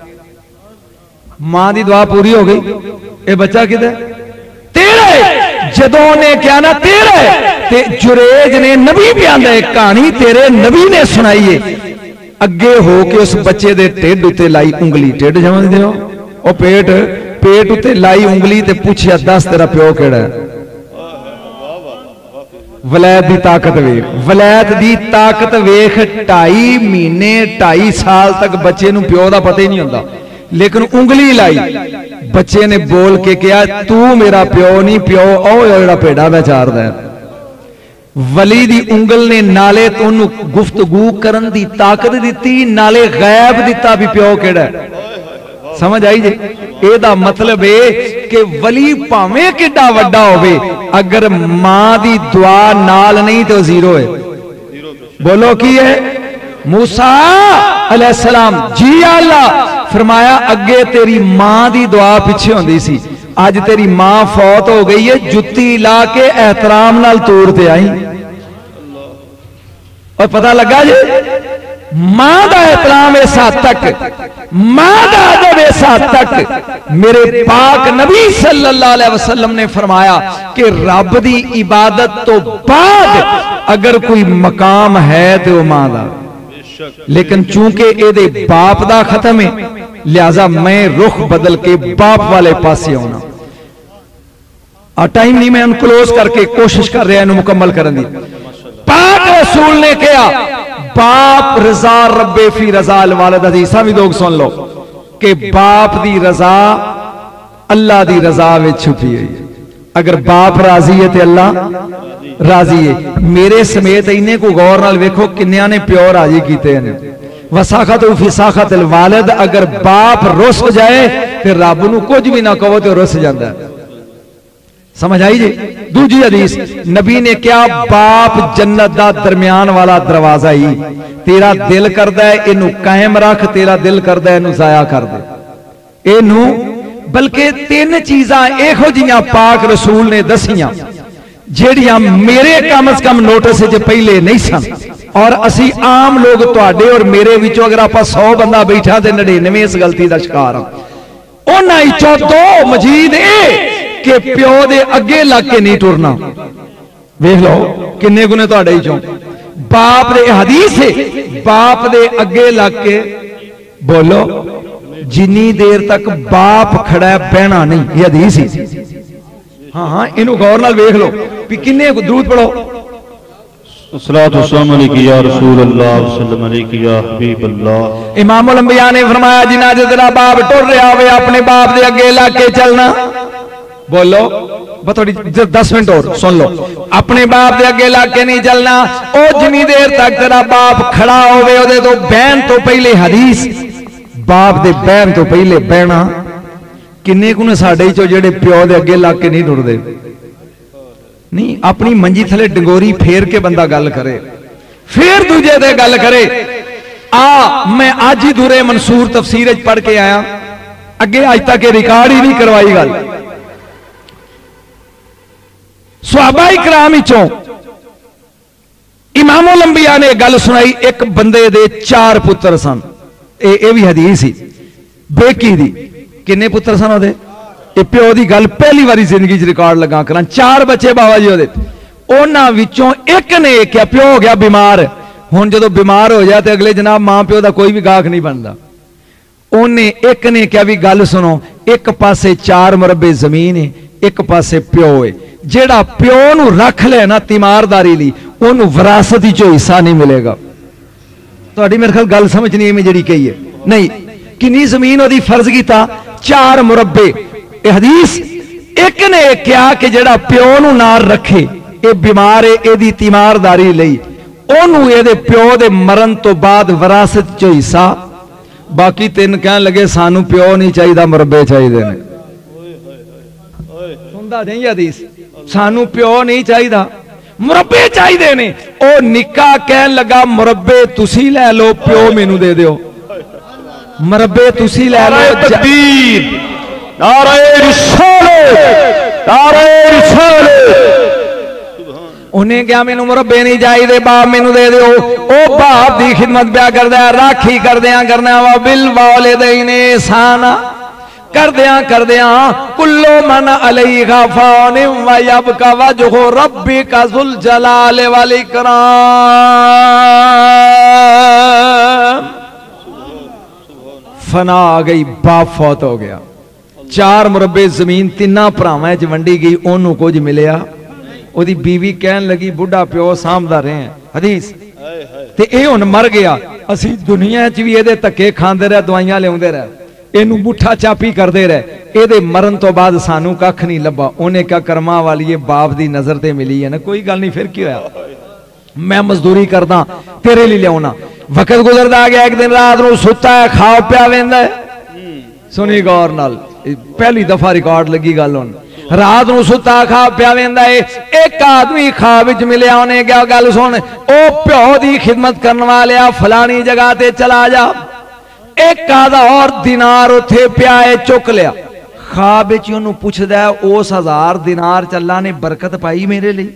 मां की दुआ पूरी हो गई, ये बच्चा किदा? तेरा है। जदों ने क्या ना तेरा है, ते जुरेज ने नबी भी आंदा है कहानी तेरे नबी ने सुनाई है। अगे हो के उस बच्चे दे ढिड उत्ते लाई उंगली, ढिड समझदे हो ओ पेट, पेट उत्ते लाई उंगली ते पूछया दस तेरा प्यो केड़ा है? वलैत दी ताकत वेख, वलैत दी ताकत वेख। 2.5 महीने 2.5 साल तक बच्चे नूं प्यो दा पता ही नहीं होंदा, लेकिन उंगली लाई। बच्चे ने बोल के कहा तू मेरा प्यो नहीं, प्यो ओ जेड़ा भेड़ा दा चारदा है। वली दी उंगल ने नाले तो उन्होंने गुफ्तगू करन दी ताकत दी, नाले गैब दिता भी प्यो केड़ा है। समझ आई जी? एदा मतलब है कि वली भावें किड्डा वड्डा होवे, अगर मां दी दुआ नाल नहीं तो जीरो है। बोलो की है? मूसा अलैहिस्सलाम जी अल्लाह फरमाया अगे तेरी मां दी दुआ पिछे होंदी सी, अज तेरी मां फौत हो गई है, जुत्ती ला के एहतराम नाल तूर ते आई। और पता लगा जी मां का एहतराम इस हद तक, मां का अदब इस हद तक, मेरे पाक नबी सल्लल्लाहु अलैहि वसल्लम ने फरमाया कि रब दी इबादत तो बाद अगर कोई मकाम है तो वो मां का। लेकिन चूंकि एदे बाप दा खत्म है, लिहाजा मैं रुख बदल के बाप वाले पासे आना। और टाइम नहीं, मैं क्लोज करके कोशिश कर रहा मुकम्मल करने दी। पाक रसूल ने कहा बाप रजा रब्बे फी रजा अल वालिद। हदीसां भी लोग सुन लो कि बाप दी रजा अल्लाह दी रजा में छुपी है। अगर बाप राजी है तो अल्लाह राजी है। मेरे समेत इन्ने को गौर नाल वेखो किन्निया ने प्यो राजी कीते हैं। वसाखत फी साखत अल वालिद, अगर बाप रुस जाए तो रब नूं कुछ भी ना कहो तो रुस जाता है। समझ आई जी? दूजी हदीस नबी ने क्या बाप जन्नत दा दरमियान वाला दरवाजा ही, तेरा दिल करदा है इनू कायम रख, तेरा दिल करदा है इनू जाया कर दे इनू। बल्कि 3 चीज़ां इहो जिहियां पाक रसूल ने दसियां जेड़ियां मेरे कम से कम नोटिस च पहले नहीं सन, और असी आम लोग तुहाडे और मेरे विचों अगर आप 100 बंदा बैठा तो 99 इस गलती का शिकार हां। उन्हां विचों 2 मजीद कि प्यो दे अगे लग के नहीं टुरना। वेख लो किन्ने गुने तुहाडे चों बाप दे, हदीस है बाप दे अगे लग के बोलो जिन्नी देर तक बाप खड़ा है बहना नहीं, ये हदीस है। हाँ हाँ इनू गौर नाल वेख लो भी किन्ने दरूद पढ़ो। अस्सलातु वस्सलामु अलैका या रसूल अल्लाह वसल्लम अलैका या हबीब अल्लाह। इमामुल अंबिया ने फरमाया जिन्ना दे तेरा बाप टुर रहा होवे अपने बाप दे अगे लग के चलना। बोलो थोड़ी 10 मिनट और सुन लो। अपने बाप दे अगे लग के नहीं चलना। ओ जिन्नी देर तक तेरा बाप खड़ा होवे ओदे तो बहन तो पहले, हदीस बाप दे बहन तो पहले बहना। किन्ने कुने साडे चो जेड़े प्यो दे अगे लग के नहीं टुरदे? नहीं, अपनी मंजी थले डंगोरी फेर के बंदा गल करे, फिर दूजे दे गल करे। मैं आज ही दूरे मंसूर तफसीर पढ़ के आया, अगे आज तक रिकॉर्ड ही नहीं करवाई गल। सहाबा इकराम विचों इमामुल अंबिया ने गल सुनाई। एक बंदे दे 4 पुत्र सन, ये भी हदीस ही बेकी दी। किन्ने पुत्र सन ओदे? प्यो की गल पहली बारी जिंदगी रिकॉर्ड लगा करा। 4 बच्चे बाबा जी ओदे। उन्हां विचों एक ने क्या प्यो हो गया बीमार। हुण जदों बीमार हो जाए तो अगले जनाब मां प्यो का कोई भी गाहक नहीं बनता। उन्हें एक ने क्या भी गल सुनो, एक पासे 4 मुरब्बे जमीन है, एक पासे प्यो है। जेड़ा प्यो नूं रख ले ना तीमारदारी लई, उन्होंने विरासत चो हिस्सा नहीं मिलेगा। तो मेरे ख्याल गल समझ नहीं में जी कही है नहीं। किन्नी जमीन ओदी फर्ज कीता? 4 मुरब्बे। हदीस एक ने क्या कि जेड़ा प्यो नूं नाल रखे, ये बीमार है, एदी तीमारदारी लई ओनू एदे प्यो दे मरण तो बाद विरासत चो हिस्सा। बाकी 3 कहन लगे सानू प्यो नहीं चाहिए मुरब्बे चाहिए ने। सुनदा नहीं हदीस? सानू प्यो नहीं चाहिए मुरब्बे चाहिए ने। ओ निक्का कहन लगा मुरब्बे तुसी लै लो, प्यो मैनू दे दियो। मरबे तुसी लै लो। तकबीर, नारे रिसालत, नारे रिसालत। उन्हें क्या मैनू मुरब्बे नहीं चाहिए, बाप मैनू दे दो। ओ बाप की खिदमत प्या करदा, राखी करदियां करना वा बिल वालिदैन ihsana करदियां कुल्लो मन अलैहा फान व यबका वजहु रब्बिका जुल जलाल वल इकराम। फना आ गई, बाप फौत हो गया। 4 मुरब्बे जमीन तिन्ना भरावां च वंडी गई, ओनू कुछ मिलिया। ओदी बीवी कहन लगी बुढ़ा प्यो सामदा रहे हैं हदीस ते ये हुण मर गया, असी दुनिया च भी ये धक्के खांदे रहे, दवाइयां लियाउंदे रहे, इनू मुठा चापी करते रहे, ये मरण तो बाद सानू कख नहीं लभा। उन्हें क्या कर्मा वाली बाप की नजर ते मिली है ना, कोई गल नहीं, फिर की होया, मैं मजदूरी करदा तेरे लिए लियाउना। वक्त गुजरदा गया, एक दिन रात को सुता है, खा पिया वेंदा है। सुनी गौर नाल, पहली दफा रिकॉर्ड लगी गल हुण। रात को सुता खा पिया वेंदा है, एक आदमी ख्वाब विच मिलिया, उन्हें क्या गल सुन, ओ प्यो दी खिदमत करने वाले फलानी जगह ते चला जा। एक आधा और दिनार उथे पिया है, चुक लिया। ख्वाब विच ओनू पुछदा है, उस 1000 दिनार च अल्लाह ने बरकत पाई मेरे लिए?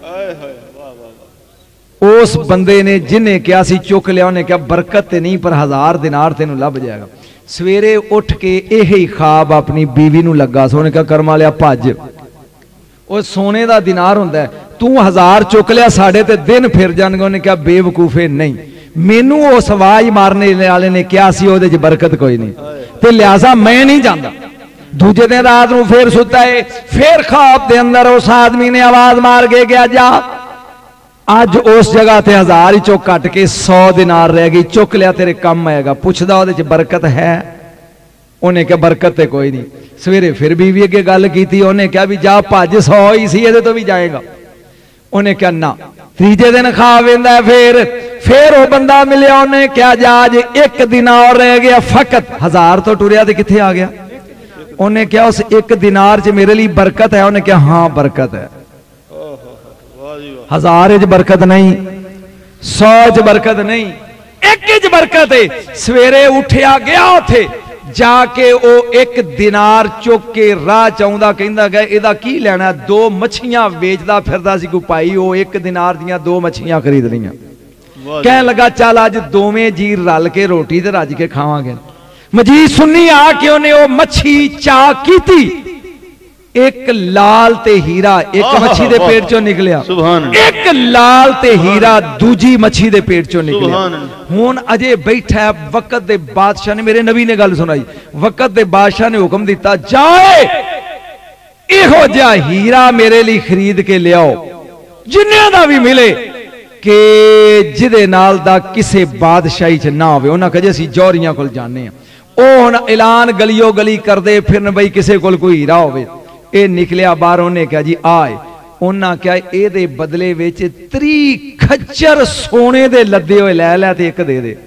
उस बंदे ने जिन्हें क्या सी चुक लिया, उन्हें क्या बरकत नहीं, पर 1000 दिनार तेनू लभ जाएगा। सवेरे उठ के यही ख्वाब अपनी बीवी नू लगा, सोने का कर्मा लिया भज, वो सोने का दिनार हुंदा है, तू 1000 चुक लिया, साढ़े ते दिन फिर जाणगे। उन्हें क्या बेवकूफे नहीं, मैनू उस आवाज मारने वाले ने क्या सी ओदे च बरकत कोई नहीं, ते लिहाजा मैं नहीं जाता। दूजे दिन रात को फिर सुता है, फिर ख्वाब के अंदर उस आदमी ने आवाज मार के गया जा, अज उस जगह ते 1000 ही चुक कट के 100 दिनार रह गई, चुक लिया, तेरे कम आएगा। पुछदा ओदे च बरकत है? उन्हें क्या बरकत ते कोई नहीं। सवेरे फिर बीवी अगे गल की, उन्हें क्या भी जा भज, 100 ही सी, ये तो भी जाएगा। उन्हें क्या ना। तीजे दिन खा वेंदा है, फिर वो बंदा मिलिया, उन्हें क्या जा अज 1 दिनार रह गया, फकत 1000 तो टुरिया ते किथे आ गया। उन्हें क्या उस 1 दिनार च मेरे लिए बरकत है? उन्हें क्या हाँ बरकत है। 1000 च बरकत नहीं, 100 च बरकत नहीं, 1 च बरकत है। सवेरे उठिया गया, उथे जाके वो 1 दिनार चुक के राह चाहता, कहता गया इहदा की लेना, 2 मच्छियां वेचदा फिरदा सी कोई भाई, वो 1 दिनार दियां 2 मच्छियां खरीद लियां। कह लगा चल अज दोवें जी रल के रोटी ते रज के खावांगे। मजीद सुनी आके उन्हें वो मच्छी चा की, एक लाल ते हीरा, एक मच्छी दे पेट चो निकलिया, एक लाल ते हीरा दूजी मच्छी दे पेट चो निकलिया। हुण अजे बैठा है, वक्त दे बादशाह ने, मेरे नबी ने गल सुनाई, वक्त दे बादशाह ने हुक्म दिता, जाए इहो जिहा हीरा मेरे लिए खरीद के लियाओ, जिन्ने दा भी मिले, कि जिदे नाल दा किसे बादशाही च ना होवे। उन्हां कहे असीं जौहरियां कोल जाने आ, ओ हुण ऐलान गलियो गली करदे फिरन बई किसे कोल कोई हीरा होवे। ये निकलिया बाहर, उन्हें क्या जी आए, उन्हें क्या ये बदले विच 30 खच्चर सोने दे लदे हुए लै लै ते एक दे दे।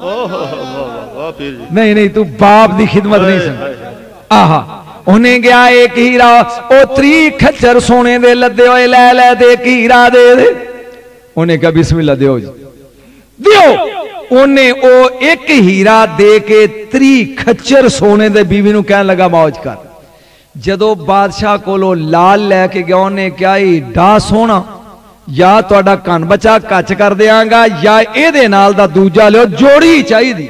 नहीं नहीं तू बाप दी खिदमत नहीं सुन। आहा उन्हें गया एक हीरा, ओ 30 खच्चर सोने दे लदे हुए लै लै ते एक हीरा दे दे। उन्हें क्या बिस्मिल्लाह दियो जी दियो। उन्हें ओ एक हीरा दे के 30 खच्चर सोने दे बीवी नू कहन लगा मौज कर। जदों बादशाह कोलों लाल लैके गया, उन्हें क्या एडा सोना, या तुहाडा कन बचा कच कर देंगा, या इहदे नाल दा दूजा लियो, जोड़ी चाहिदी,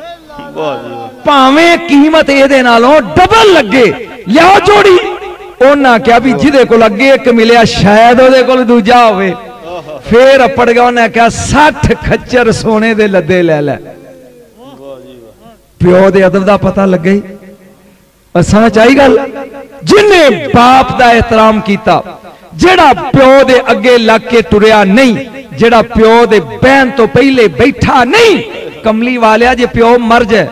भावें कीमत इहदे नालों डबल लगे, लियाओ जोड़ी। उन्हां क्या भी जिहदे कोल अगे एक मिलिया शायद उहदे कोल दूजा होवे। फिर अपड़ गया, उन्हें क्या 60 खच्चर सोने दे लदे लै लै। प्यो दे अदब दा पता लगे, समझ आई गल। जिन्हें बाप दा एहतराम किया, जेड़ा प्यो दे अगे लग के टुरिया नहीं, जेड़ा प्यो दे बहन तो पहले बैठा नहीं, कमली वालिया जे प्यो मर जाए,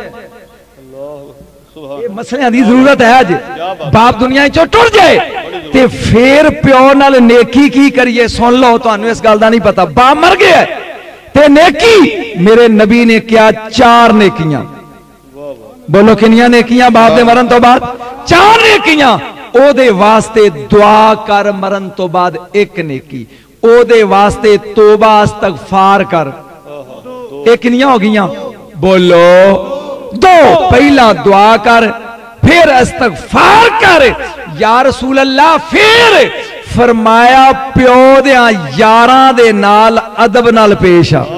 मसलियां दी जरूरत है। अज बाप दुनिया चो टुर जाए ते फिर प्यो नाल नेकी की करिए। सुन लो, तुहानू इस गल दा नहीं पता, बाप मर गया ते नेकी, मेरे नबी ने क्या 4 नेकियां, बोलो किनियां नेकियां बाप दे मरण तो बाद? 4 नेकियां। ओदे वास्ते दुआ कर, मरण तो बाद 1 नेकी, ओदे वास्ते तौबा इस्तगफार कर। ये किनियां हो गईयां? बोलो दो पहला दुआ कर फिर इस्तगफार कर या रसूल अल्लाह। फिर फरमाया प्यो दे यारां दे नाल अदब नाल पेश आ।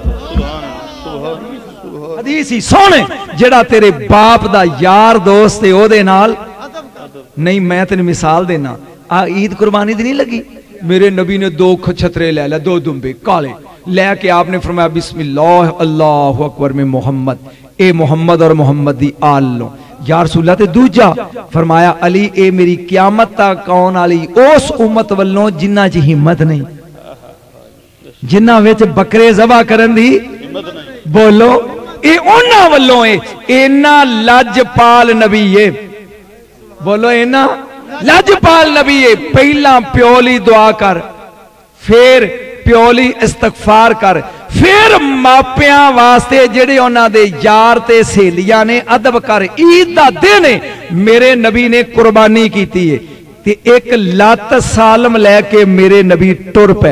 हदीस ही सोने जेड़ा तेरे बाप दा यार दोस्त है ओदे नाल नहीं। मैं तेन मिसाल देना, आ ईद कुर्बानी दी नहीं लगी, मेरे नबी ने दो छतरे ले लिया, दो दुम्बे काले लैके आपने फरमाया बिस्मिल्लाह अल्लाहु अकबर में मोहम्मद, ए मोहम्मद और मोहम्मद दी आल लो या रसूला। ते दूजा फरमाया अली ए मेरी क्यामत तक कौन वाली उस उम्मत वालों जिन्ना च हिम्मत नहीं, जिन्ना विच बकरे ज़बा करन दी बोलो ए उन्हां वालों है। इन्ना लजपाल नबी है, बोलो इन्ना लजपाल नबी है। पहला प्योली दुआ कर, फिर प्योली इस्तगफार कर, फिर मापियां वास्ते जेड़े उन्हां दे यार ते सहेलियां ने अदब कर। ईद दा दिन है, मेरे नबी ने कुर्बानी कीती है ते एक लत सालम लैके मेरे नबी टुर पे।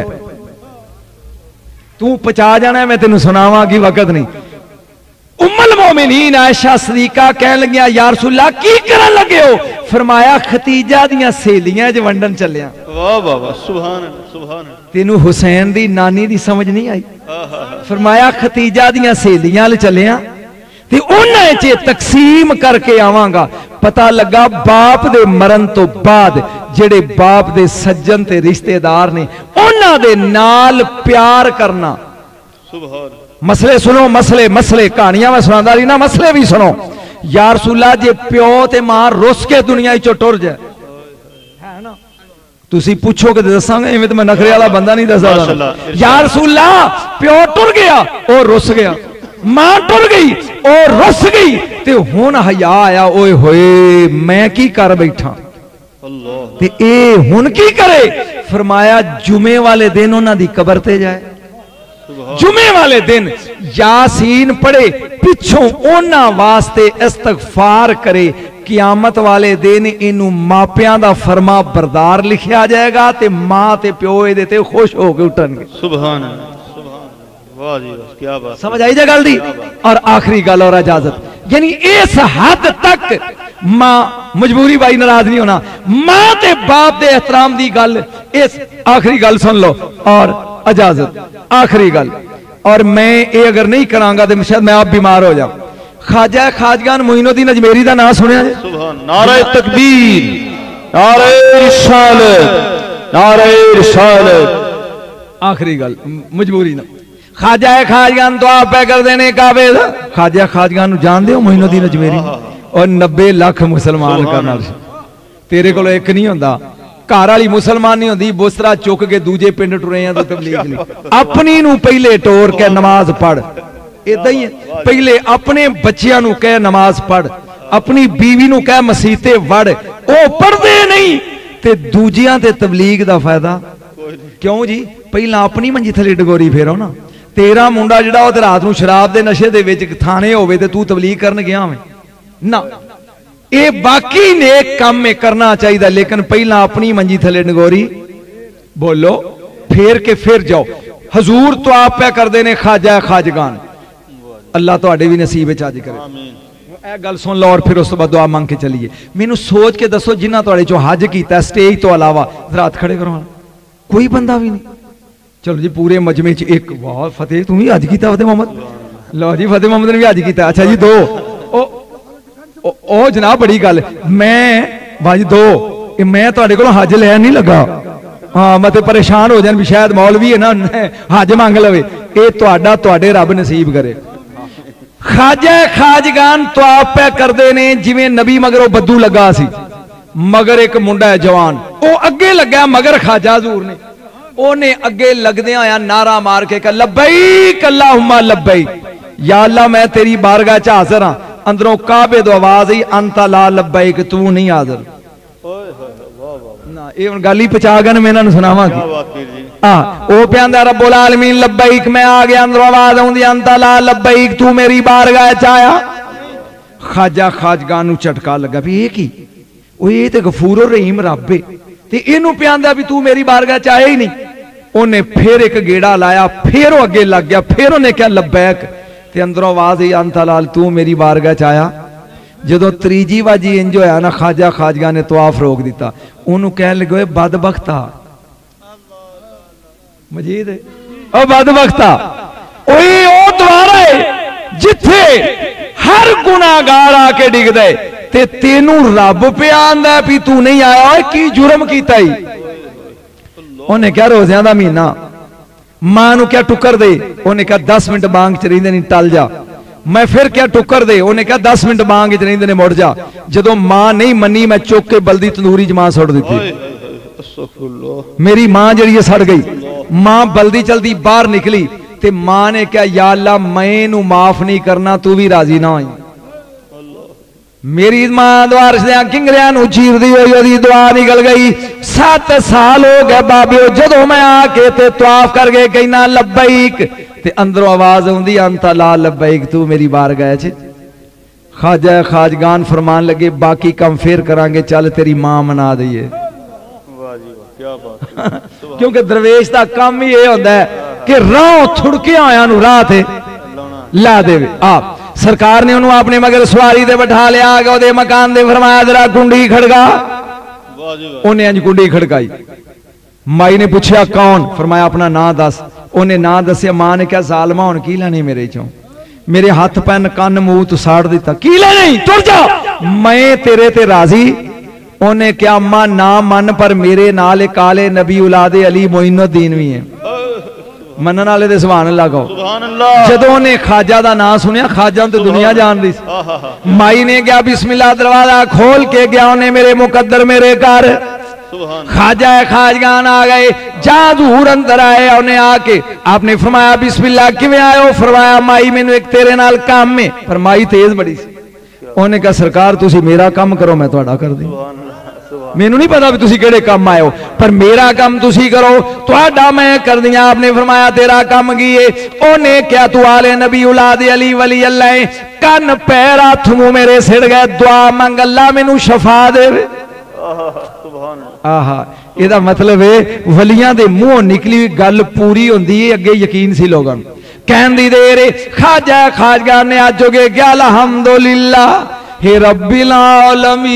तू पचा जाना, मैं तेन सुनावा कि वक्त नहीं। उम्मुल मोमिनीन आयशा सदीका कहन लगिया या रसूलल्लाह की करन लगे हो? फरमाया खतीजा दियां सहेलियां च वंडन चलिया। वाह वाह वाह सुभान अल्लाह सुभान अल्लाह। तेनू हुसैन दी नानी दी समझ नहीं आई? फरमाया खतीजा दियां सहेलियां ल चलिया ते उन्हां च तकसीम करके आवांगा। पता लगा बाप दे मरण तो बाद जेड़े बाप दे सज्जन ते रिश्तेदार ने उन्हां दे नाल प्यार करना। सुभान मसले सुनो, मसले मसले कहानियां मैं सुनांदा रही ना, मसले भी सुनो। या रसूला जे प्यो ते मां रुस के दुनिया चो टुर जाए है ना, तुसी पूछोगे तो दसांगा, इवें तो मैं नखरे वाला बंदा नहीं दसदा। या रसूला प्यो टुर गया और रुस गया, मां टुर गई और रुस गई ते हुण हया आया, ओए होए मैं की कर बैठा अल्लाह ते ए हुण की करे? फरमाया जुमे वाले दिन उन्हां दी कबर ते जाए, जुमे वाले दिन यासीन पढ़े, पिछों उन्हां वास्ते इस्तगफार करे। कियामत वाले दिन इनू मापियां दा फरमा बरदार लिखिया जाएगा ते मां ते प्यो इहदे ते खुश होके उठणगे। सुभान अल्लाह सुभान वाह जी वाह क्या बात। समझ आई जा गल दी? और आखिरी गल और इजाजत, यानी इस हद तक मां मजबूरी भाई नाराज नहीं होना, मां ते बाप दे एहतराम दी गल। इस आखिरी गल सुन लो और इजाजत, आखिरी गल। और मैं ये अगर नहीं करांगा तो शायद मैं आप बीमार हो जाऊं। ख्वाजा खाजगान मोइनुद्दीन अजमेरी का नाम सुनिया है? सुभान नारे तकबीर, नारे रिसालत, नारे रिसालत। आखिरी गल मजबूरी ना, ख्वाजा खाजगान तो आप पे कर देने काबे। ख्वाजा खाजगान जानते हो मोइनुद्दीन अजमेरी? और 90 लाख मुसलमान करना तेरे को एक नहीं होंदा। घर वाली मुसलमान नहीं होंदी, बोसरा चुक के दूजे पिंड टुरे तो तबलीग नहीं। अपनी नू पहले टोर के नमाज पढ़, इदा ही पहले अपने बच्चियां नू कह नमाज पढ़, अपनी बीवी नू कह मसीते वड़। ओ पढ़दे नहीं ते दूजियां ते तबलीग दा फायदा क्यों जी? पहला अपनी मंजी थले डगोरी फेरो ना। तेरा मुंडा जिहड़ा ओह रात नू शराब दे नशे दे विच थाने होवे ते तू तबलीग करन गया होवे ना। ये बाकी नेक काम में करना चाहिए, लेकिन पहला अपनी मंजी थले नगोरी बोलो फेर के फिर जाओ। हजूर तो आप पे करते ने खाजा खाजगान, अल्लाह तुहाडे भी नसीब विच आज करे। गल सुन लो और फिर उस तो बाद दुआ मंग के चलीए। मैनू सोच के दसो जिन्हां तुहाडे चो हज कीता स्टेज तो अलावा, रात खड़े करो कोई बंदा भी नहीं। चलो जी पूरे मजमे च एक, वाह फतेह तू भी हज कीता फतेह मोहम्मद, लो जी फतेह मोहम्मद ने भी हज कीता। अच्छा जी दो ओ जनाब बड़ी गल, मैं भाजी दो मैं तुहाडे कोलों हज लैन नहीं लगा। हाँ मत परेशान हो जान भी शायद मौलवी है ना हज मंग लवे, ये तुहाडा तुहाडे रब नसीब करे। खाजा खाजगान तो आप पे करते ने जिवें नबी मगरों बद्दू लगा सी, मगर एक मुंडा है जवान, वो अगे लग्या मगर खाजा हजूर ने, ओने अगे लगदे आया नारा मार के कहा लब्बैक अल्लाहुम्मा लब्बैक, या अल्लाह मैं तेरी बारगाह च हाजिर हां। अंदरों काबे तो आवाज आई अंता ला लब्बैक, तू नहीं हाजिर ना। ये गल ही पचा गन मैं इन्हां नूं सुनावांगी। ओ प्यांदा रब्बुल आलमीन लब्बैक, मैं आ गया। अंदरों आवाज आउंदी अंता ला लब्बैक, तू मेरी बारगाह च आया। खाजा खाजगान नूं झटका लगा भी ये की, ओ ये ते गफूर रहीम रब है ते इहनूं प्यांदा भी तू मेरी बारगाह च आया ही नहीं। उन्हें फिर एक गेड़ा लाया, फिर वो अगे लग गया, फिर उन्हें क्या लब्बैक। ते अंदरों आवाज ही अंता लाल तू मेरी बारगाह च आया। जदों त्रीजी बाजी इंज होया ना खाजा खाजगा ने तवाफ रोक दिता। उन्होंने कह लगे बदबख्ता मजीद ओ बदबख्ता ओए ओ द्वारा है जिथे हर गुनाहगार आके डिगदा है ते तेनू रब पे आंदा भी तू नहीं आया की जुर्म कीता ही। उन्हें क्या रोज़ियां दा महीना मां नू क्या टुकर दे। उन्हें क्या 10 मिनट बांग च रहिंदे नहीं टल जा। मैं फिर क्या टुकर दे। उन्हें क्या 10 मिनट बांग च रहिंदे ने मुड़ जा। जदों मां नहीं मनी मैं चुक के बल्दी तंदूरी च मां सुट दी। मेरी मां जड़ी सड़ गई। मां बल्दी चलदी बाहर निकली ते मां ने क्या या अल्लाह मैनू माफ नहीं करना तू भी राजी ना होई। मेरी मां द्वार किंगरिया चीरदी हुई दुआ निकल गई। 7 साल हो गए बाबे जदों मैं आके ते तवाफ करके कहना लब्बैक ते अंदरों आवाज आउंदी अंता ला लब्बैक तू मेरी बारगाह च। खाजा खाजगान फरमान लगे बाकी काम फिर करांगे चल तेरी मां मना दईए। क्योंकि दरवेश का काम ही यह होता है कि राह थुड़के आया राह ते ला दे। आप सरकार ने उन्होंने अपने मगर सवारी ते बैठा लिया ओदे मकान दे फरमाया जरा कुंडी खड़का। उन्हें अंज कुंडी खड़काई। माई ने पूछा कौन फरमाया अपना नाम दस। उन्हें नाम दसिया। मां ने क्या जालमा हुण की लेनी मेरे चों मेरे हाथ पैन कन मूंह तू साड़ दिता की लेनी तुर जा मैं तेरे ते राजी। उन्हें क्या अम्मा ना मन पर मेरे नाल काले नबी औलादे अली मोइनुद्दीन भी है मनन वाले दे सुभान अल्लाह कहो। जदों ने खाजा दा नाम सुनिया खाजा तो दुनिया जान दी। माई ने क्या बिस्मिल्लाह दरवाजा खोल के गया उन्हें मेरे मुकद्दर मेरे घर खाजा खाजगान आ गए। जहां दूर अंदर आए उन्हें आके आपने फरमाया बिस्मिल्लाह किवें आयो। फरमाया माई मैनू एक तेरे नाल काम है। पर माई तेज बड़ी सी। उन्हें कहा सरकार तुसी मेरा काम करो मैं तुहाडा कर दी। मैनू नहीं पता भी तुसी केड़े काम आए हो पर मेरा काम तुसी करो तुहाडा मैं कर दिया। आपने फरमाया तेरा काम की है। उन्हें क्या तू आले नबी औलाद अली वली अल्लाह कन पैर हाथ मुंह मेरे सिड़ गए दुआ मंग अल्लाह मैनू शफा दे। आहा एदा मतलब है वलियां दे मुंहों निकली हुई गल पूरी होंदी है। अगे यकीन सी लोगों कहन दी देर खाजा खाजगा ने अज हो गए अल्हम्दुलिल्लाह हे रब्बिल आलमीन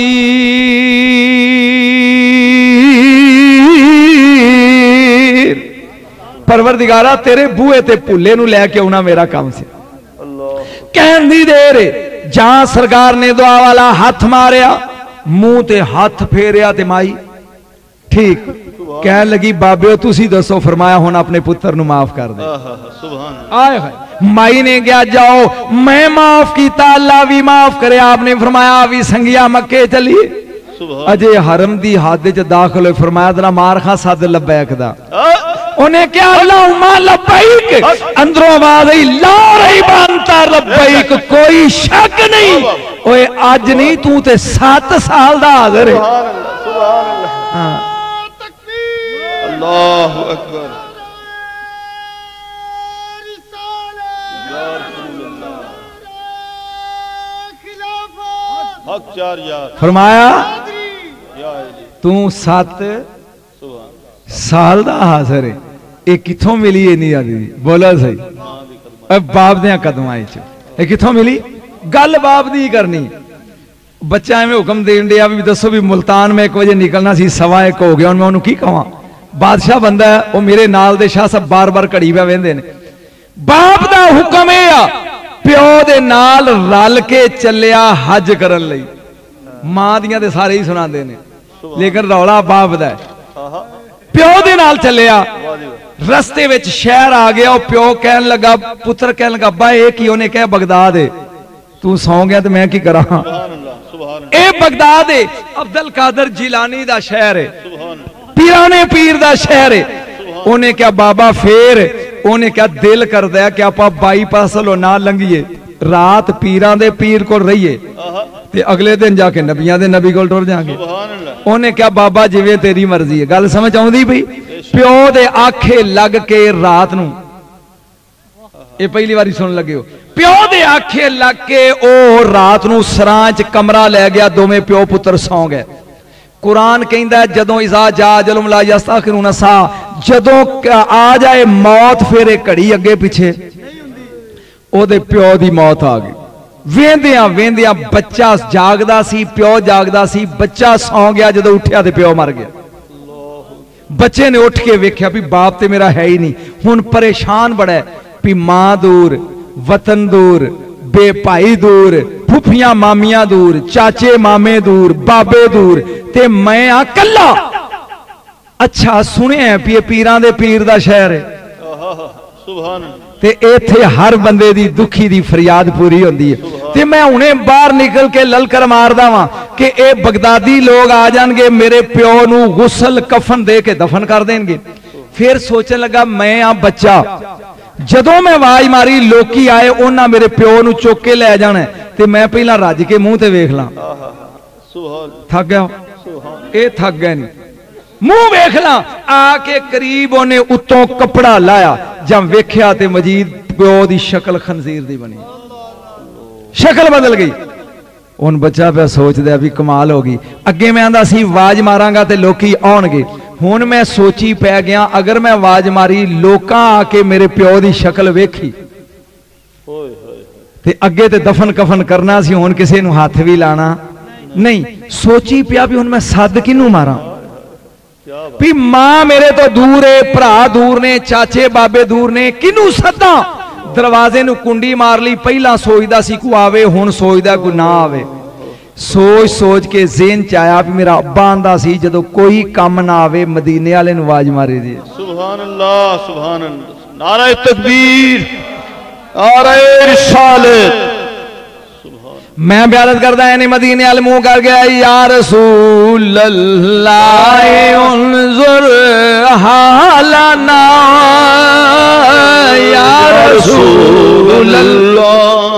परवरदिगारा तेरे बूहे ते भुल्ले नू लैके आउणा मेरा काम से। कहन दी देर जहां सरकार ने दुआ वाला हाथ मारिया मुंह ते हाथ फेरिया ते माई ठीक कह लगी बाबे तुसी दसो। फरमाया हुण अपने पुत्र नू माफ कर दे। आए हाय माई ने क्या जाओ मैं माफ किया अल्लाह भी माफ करे। आपने फरमाया भी संगिया मक्के चलिए अजे हरम दी हद च दाखिल हो। फरमाया जरा मार खा सद लब्बैक दा। उन्हें क्या अल्लाहुम्मा लब्बैक अंदरों आवाज आई ला रही बनता लब्बैक कोई शक नहीं। ओए अज नहीं तू ते 7 साल दा हाजिर है। अल्लाहु अकबर फरमाया तू 7 साल दा हाजिर है। ये किथों मिली इन्नी आदि बोला सही बाप दे कदमां च किथों मिली गल बाप दी करनी। बच्चा एवं हुक्म देन दिया भी दसो भी मुल्तान में 1 बजे निकलना सी 1:15 हो गया। मैं उन्होंने की कहां बादशाह बंदा है वो मेरे नाल दे शाह सब बार बार घड़ी पे वेंदे ने। बाप दा हुक्म है प्यो दे नाल रल के चलिया हज करन लई। मां दियां ते सारे ही सुनांदे ने लेकिन रौला बाप दा है। प्यो दे नाल चलिया रस्ते विच शहर आ गया। प्यो कहन लगा पुत्र कहन लगा अब्बा ये की। उन्हें कहा बगदाद है। तू सौ गया तो मैं की करा। ए बगदाद है अब्दुल कादर जिलानी दा शहर है पीराने पीर दा शहर है। उन्हें क्या बाबा फिर उन्हें क्या दिल करता है कि आप बाईपास लो ना लंघिए रात पीरां दे पीर को रहिए ते अगले दिन जाके नबियां दे नबी को टुर जाएंगे। उन्हें क्या बाबा जिवें तेरी मर्जी है। गल समझ आउंदी पई प्यो दे आखे लग के रात नू ये पहली बारी सुन लगे हो प्यो दे आखे लग के ओ रात नू सरां च कमरा लै गया। दोवें प्यो पुत्र सौ गए। कुरान कहता है जदों इज़ा जा अजलुहुम ला यस्तखिरूना सा जदों आ जाए मौत फिर एक घड़ी अगे पिछे ओदे प्यो दी मौत आ गई। वेंदियां वेंदियां बच्चा जागदा सी, प्यो जागदा सी, बच्चा सौ गया, जदों उठ्या ते प्यो मर गया। बच्चे ने उठ के वेख्या भी बाप ते मेरा है ही नहीं। हुण परेशान बड़ा है भी मां दूर, वतन दूर, बे भाई दूर, फुफियां मामियां दूर, चाचे मामे दूर, बाबे दूर, ते मैं आ कल्ला। अच्छा सुनिया भी पीरां दे पीर दा शहर है, सुभान ते इत्थे हर बंदे दी दुखी दी फरियाद पूरी होंदी है। ते मैं हुणे बाहर निकल के ललकर मारदा वां कि ए बगदादी लोग आ जाणगे, मेरे प्यो नू गुसल कफन दे के दफन कर देंगे। फिर सोचन लगा मैं आ बच्चा, जदों मैं आवाज मारी लोकी आए, उन्हां मेरे प्यो नू चुक के लै जाना ते मैं पहला रज के मुंह ते वेख ला। थक गया ये, थक गया नहीं, मुंह वेख ला। आके करीब उन्हें उत्तों कपड़ा लाया, जब वेख्या ते मजीद प्यो दी शक्ल खंजीर दी बनी, शक्ल बदल गई। उन बच्चा पे सोचदा भी कमाल हो गई। अगे मैं आंदा सी आवाज मारांगा ते लोकी आउणगे। हुण मैं सोची पै गया, अगर मैं आवाज मारी लोकां आके मेरे प्यो दी शक्ल वेखी ते अगे ते दफन कफन करना सी, हुण किसी नूं हथ भी लाना नहीं। सोची पिया भी हुण मैं सद किनू मारा, भी मां मेरे तो दूर है, भरा दूर ने, चाचे बाबे दूर ने, किनू सदा। दरवाजे नू कुंडी मार ली। पहला सोचदा सी को आवे, हुण सोचदा को ना आवे। सोच सोच के ज़हन च आया भी मेरा अब्बा आंदा सी जदों कोई काम ना आवे मदीने वाले नू आवाज मारी दी। सुभान अल्लाह, सुभान अल्लाह, नारे तकबीर, नारे रिसालत। मैं ब्यादत करदा है मदीने वाले मुंह कर गया, या रसूल अल्लाह उन्जुर हालना, या रसूल अल्लाह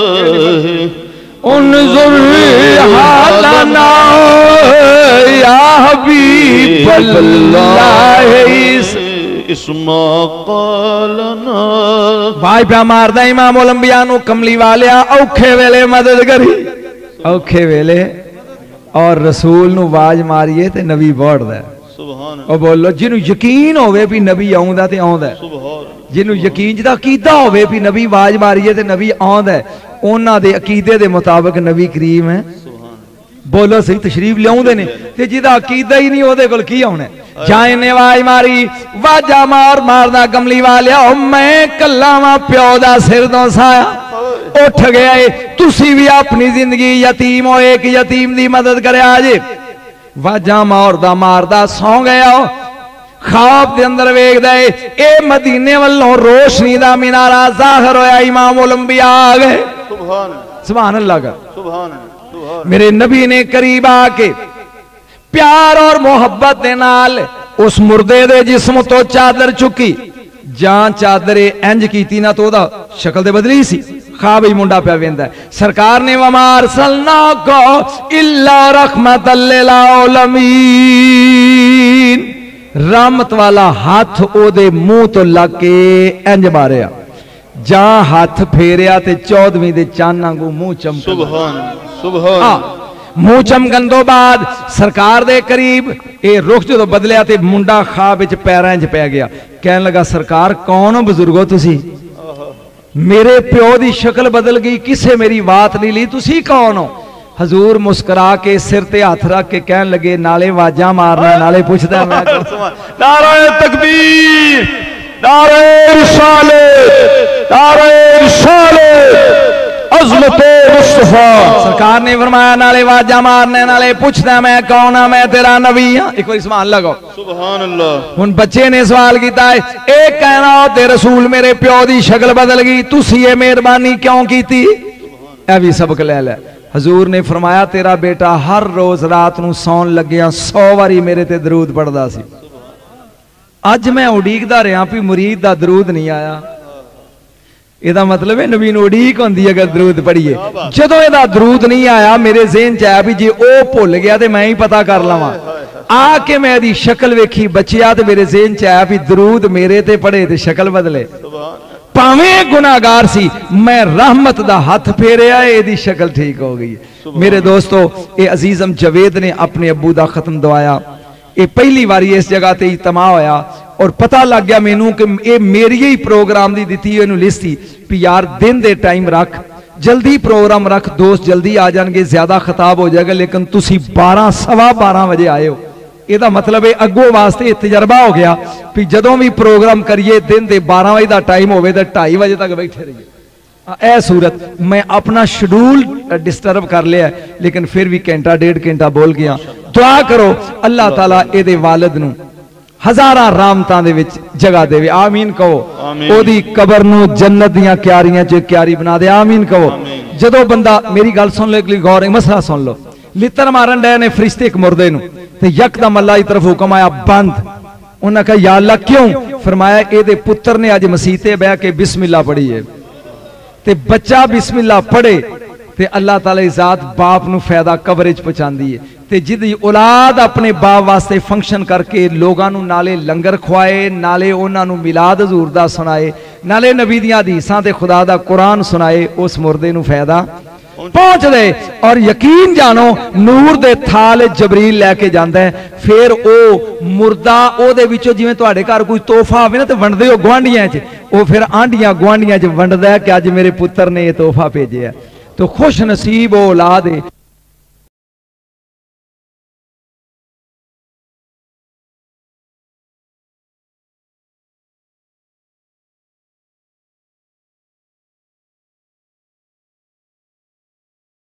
उन्जुर हालना, या हबीब अल्लाह इस्मा कालना। भाई प्या मारदा इमाम उलंबिया नू कमली वालिया, औखे वेले मदद करी, औखे वेले और रसूल नू आवाज मारिए ते नबी बोड़दा। सुभान ओ बोलो जिन्नू यकीन होवे भी नबी आउंदा ते आउंदा, जिन्नू यकीन दा अकीदा होवे भी नबी आवाज मारिए ते नबी आउंदा, उन्हां दे अकीदे दे मुताबिक नबी करीम है। बोलो सही तशरीफ लियाउंदे ने, ते जिहदा अकीदा ही नहीं ओदे कोल की आउणा। जाए ने आवाज मारी, वाजा मार मारदा कमली वालिया, मैं कल्ला वां, प्यो दा सिर तो साया उठ गया है। तुसी भी अपनी जिंदगी यतीम हो, एक यतीम दी मदद करे आजे। वाजा मारदा मारदा सौ गया, ख्वाब दे अंदर वेखदा है ए मदीने वल्लों रोशनी दा मीनारा जाहिर होया, इमाम उलंबिया आ गए। सुभान अल्लाह का, मेरे नबी ने करीब आके प्यार और मोहब्बत दे नाल उस मुर्दे दे जिस्म तो चादर चुकी। जां चादर इंज कीती ना तो शक्ल दे बदली सी, ख्वाब ही मुंडा पिया वेंदा। सरकार ने वमा अरसलनाका इल्ला रहमतल लिल आलमीन, रहमत वाला हाथ ओदे मुंह तो लग के इंज मारिया। जां हाथ फेरिया ते 14वीं दे चांद वांगू मुंह चमक। सुभान सुभान। मुंह चमकन तो बाद सरकार दे करीब ये रुख जो बदलिया ते मुंडा ख्वाब विच पैरां च पै गया। कहन लगा सरकार कौन हो बुजुर्गो तुसी? मेरे प्यो दी शक्ल बदल गई, किसे मेरी बात नहीं ली, तुसी कौन हो? हजूर मुस्कुरा के सिर ते हाथ रख के कहन लगे नाले वाजा मारना नाले पुछदा मैं। नारे तकबीर, नारे रिसालत, नारे रिसालत, अज़मते मुस्तफा। सरकार ने फरमाया नाले वाजा मारने नाले पुछदा मैं कौन हां, मैं तेरा नबी हां। एक बार सुभान अल्लाह कहो। सुभान अल्लाह। हुन बच्चे ने सवाल कीता है ए कहना ते रसूल मेरे प्यो दी शक्ल बदल गई, तुसी ये मेहरबानी क्यों कीती? ए भी सबक ले ले। हजूर ने फरमाया तेरा बेटा हर रोज रात नूं सौन लग्या 100 वारी मेरे ते दरूद पढ़दा सी। अज मैं उड़ीकदा रहा भी मुरीद दा दरूद नहीं आया। ਇਹਦਾ मतलब है नबी नूं उड़ीक होंदी अगर दरूद पढ़िए। जदों ਇਹਦਾ दरूद नहीं आया मेरे ज़हन च आया भी जे ਉਹ भुल गया तो मैं ही पता कर लवां। आके मैं ਇਹਦੀ शक्ल वेखी बचिया तो मेरे ज़हन च आया भी दरूद मेरे ते पढ़े तो शक्ल बदले। भावें गुनाहगार सी, मैं रहमत दा हाथ फेरिया, ਇਹਦੀ शक्ल ठीक हो गई। मेरे दोस्तों ये अजीजम जवेद ने अपने अबू दा खत्म दवाया। ये पहली बारी इस जगह ते इज्तिमा होया। और पता लग गया मैनू कि ये मेरी ही प्रोग्राम की दी हुई लिस्ट थी भी यार दिन दे टाइम रख, जल्दी प्रोग्राम रख, दोस्त जल्दी आ जाएंगे, ज्यादा खिताब हो जाएगा, लेकिन तुसी 12 सवा 12 बजे आए हो। यदा मतलब है अगों वास्ते तजर्बा हो गया भी जदों भी प्रोग्राम करिए दिन के 12 बजे का टाइम हो 2:30 बजे तक बैठे रहिए। यह सूरत मैं अपना शेड्यूल डिस्टर्ब कर लिया, लेकिन फिर भी घंटा 1.5 घंटा बोल गया। दुआ करो अल्लाह ताला ये वालिद नूं हजारां रामतां दे विच जगह देवे, आमीन कहो। ओदी कबर नूं जन्नत दियां क्यारियां च क्यारी बना दे, आमीन कहो। जदों बंदा मेरी गल सुन लो, एक गौर मसला सुन लो, लितर मारन डे ने फरिश्ते एक मुर्दे नूं ते यकदम अल्लाह की तरफ हुक्म आया बंद। उन्हें कहा या अल्लाह क्यों? फरमाया ये पुत्र ने अज मसीते बह के बिस्मिल्लाह पढ़ी है, ते बच्चा बिस्मिल्लाह पढ़े ते अल्लाह ताला दी जात बाप नूं फायदा कवरेज पहुंचाती है। ते जिदी औलाद अपने बाप वास्ते फंक्शन करके लोगों नूं नाले लंगर खुआए, नाले उन्हां नूं मिलाद हजूर दा सुनाए, नाले नबी दियां हदीसां ते खुदा दा कुरान सुनाए, उस मुर्दे नूं फायदा पहुंच दे। और यकीन जानो नूर दे थाल जबरील लैके जांदा है, फिर ओ मुर्दा ओदे विचों जिवें तुहाडे घर कोई तोहफा आवे ना ते वंडदे हो गुआंढियां च, ओ फिर आंढियां गुआंढियां च वंडदा है कि अज मेरे पुत्र ने यह तोहफा भेजिया। तो खुश नसीब औलाद है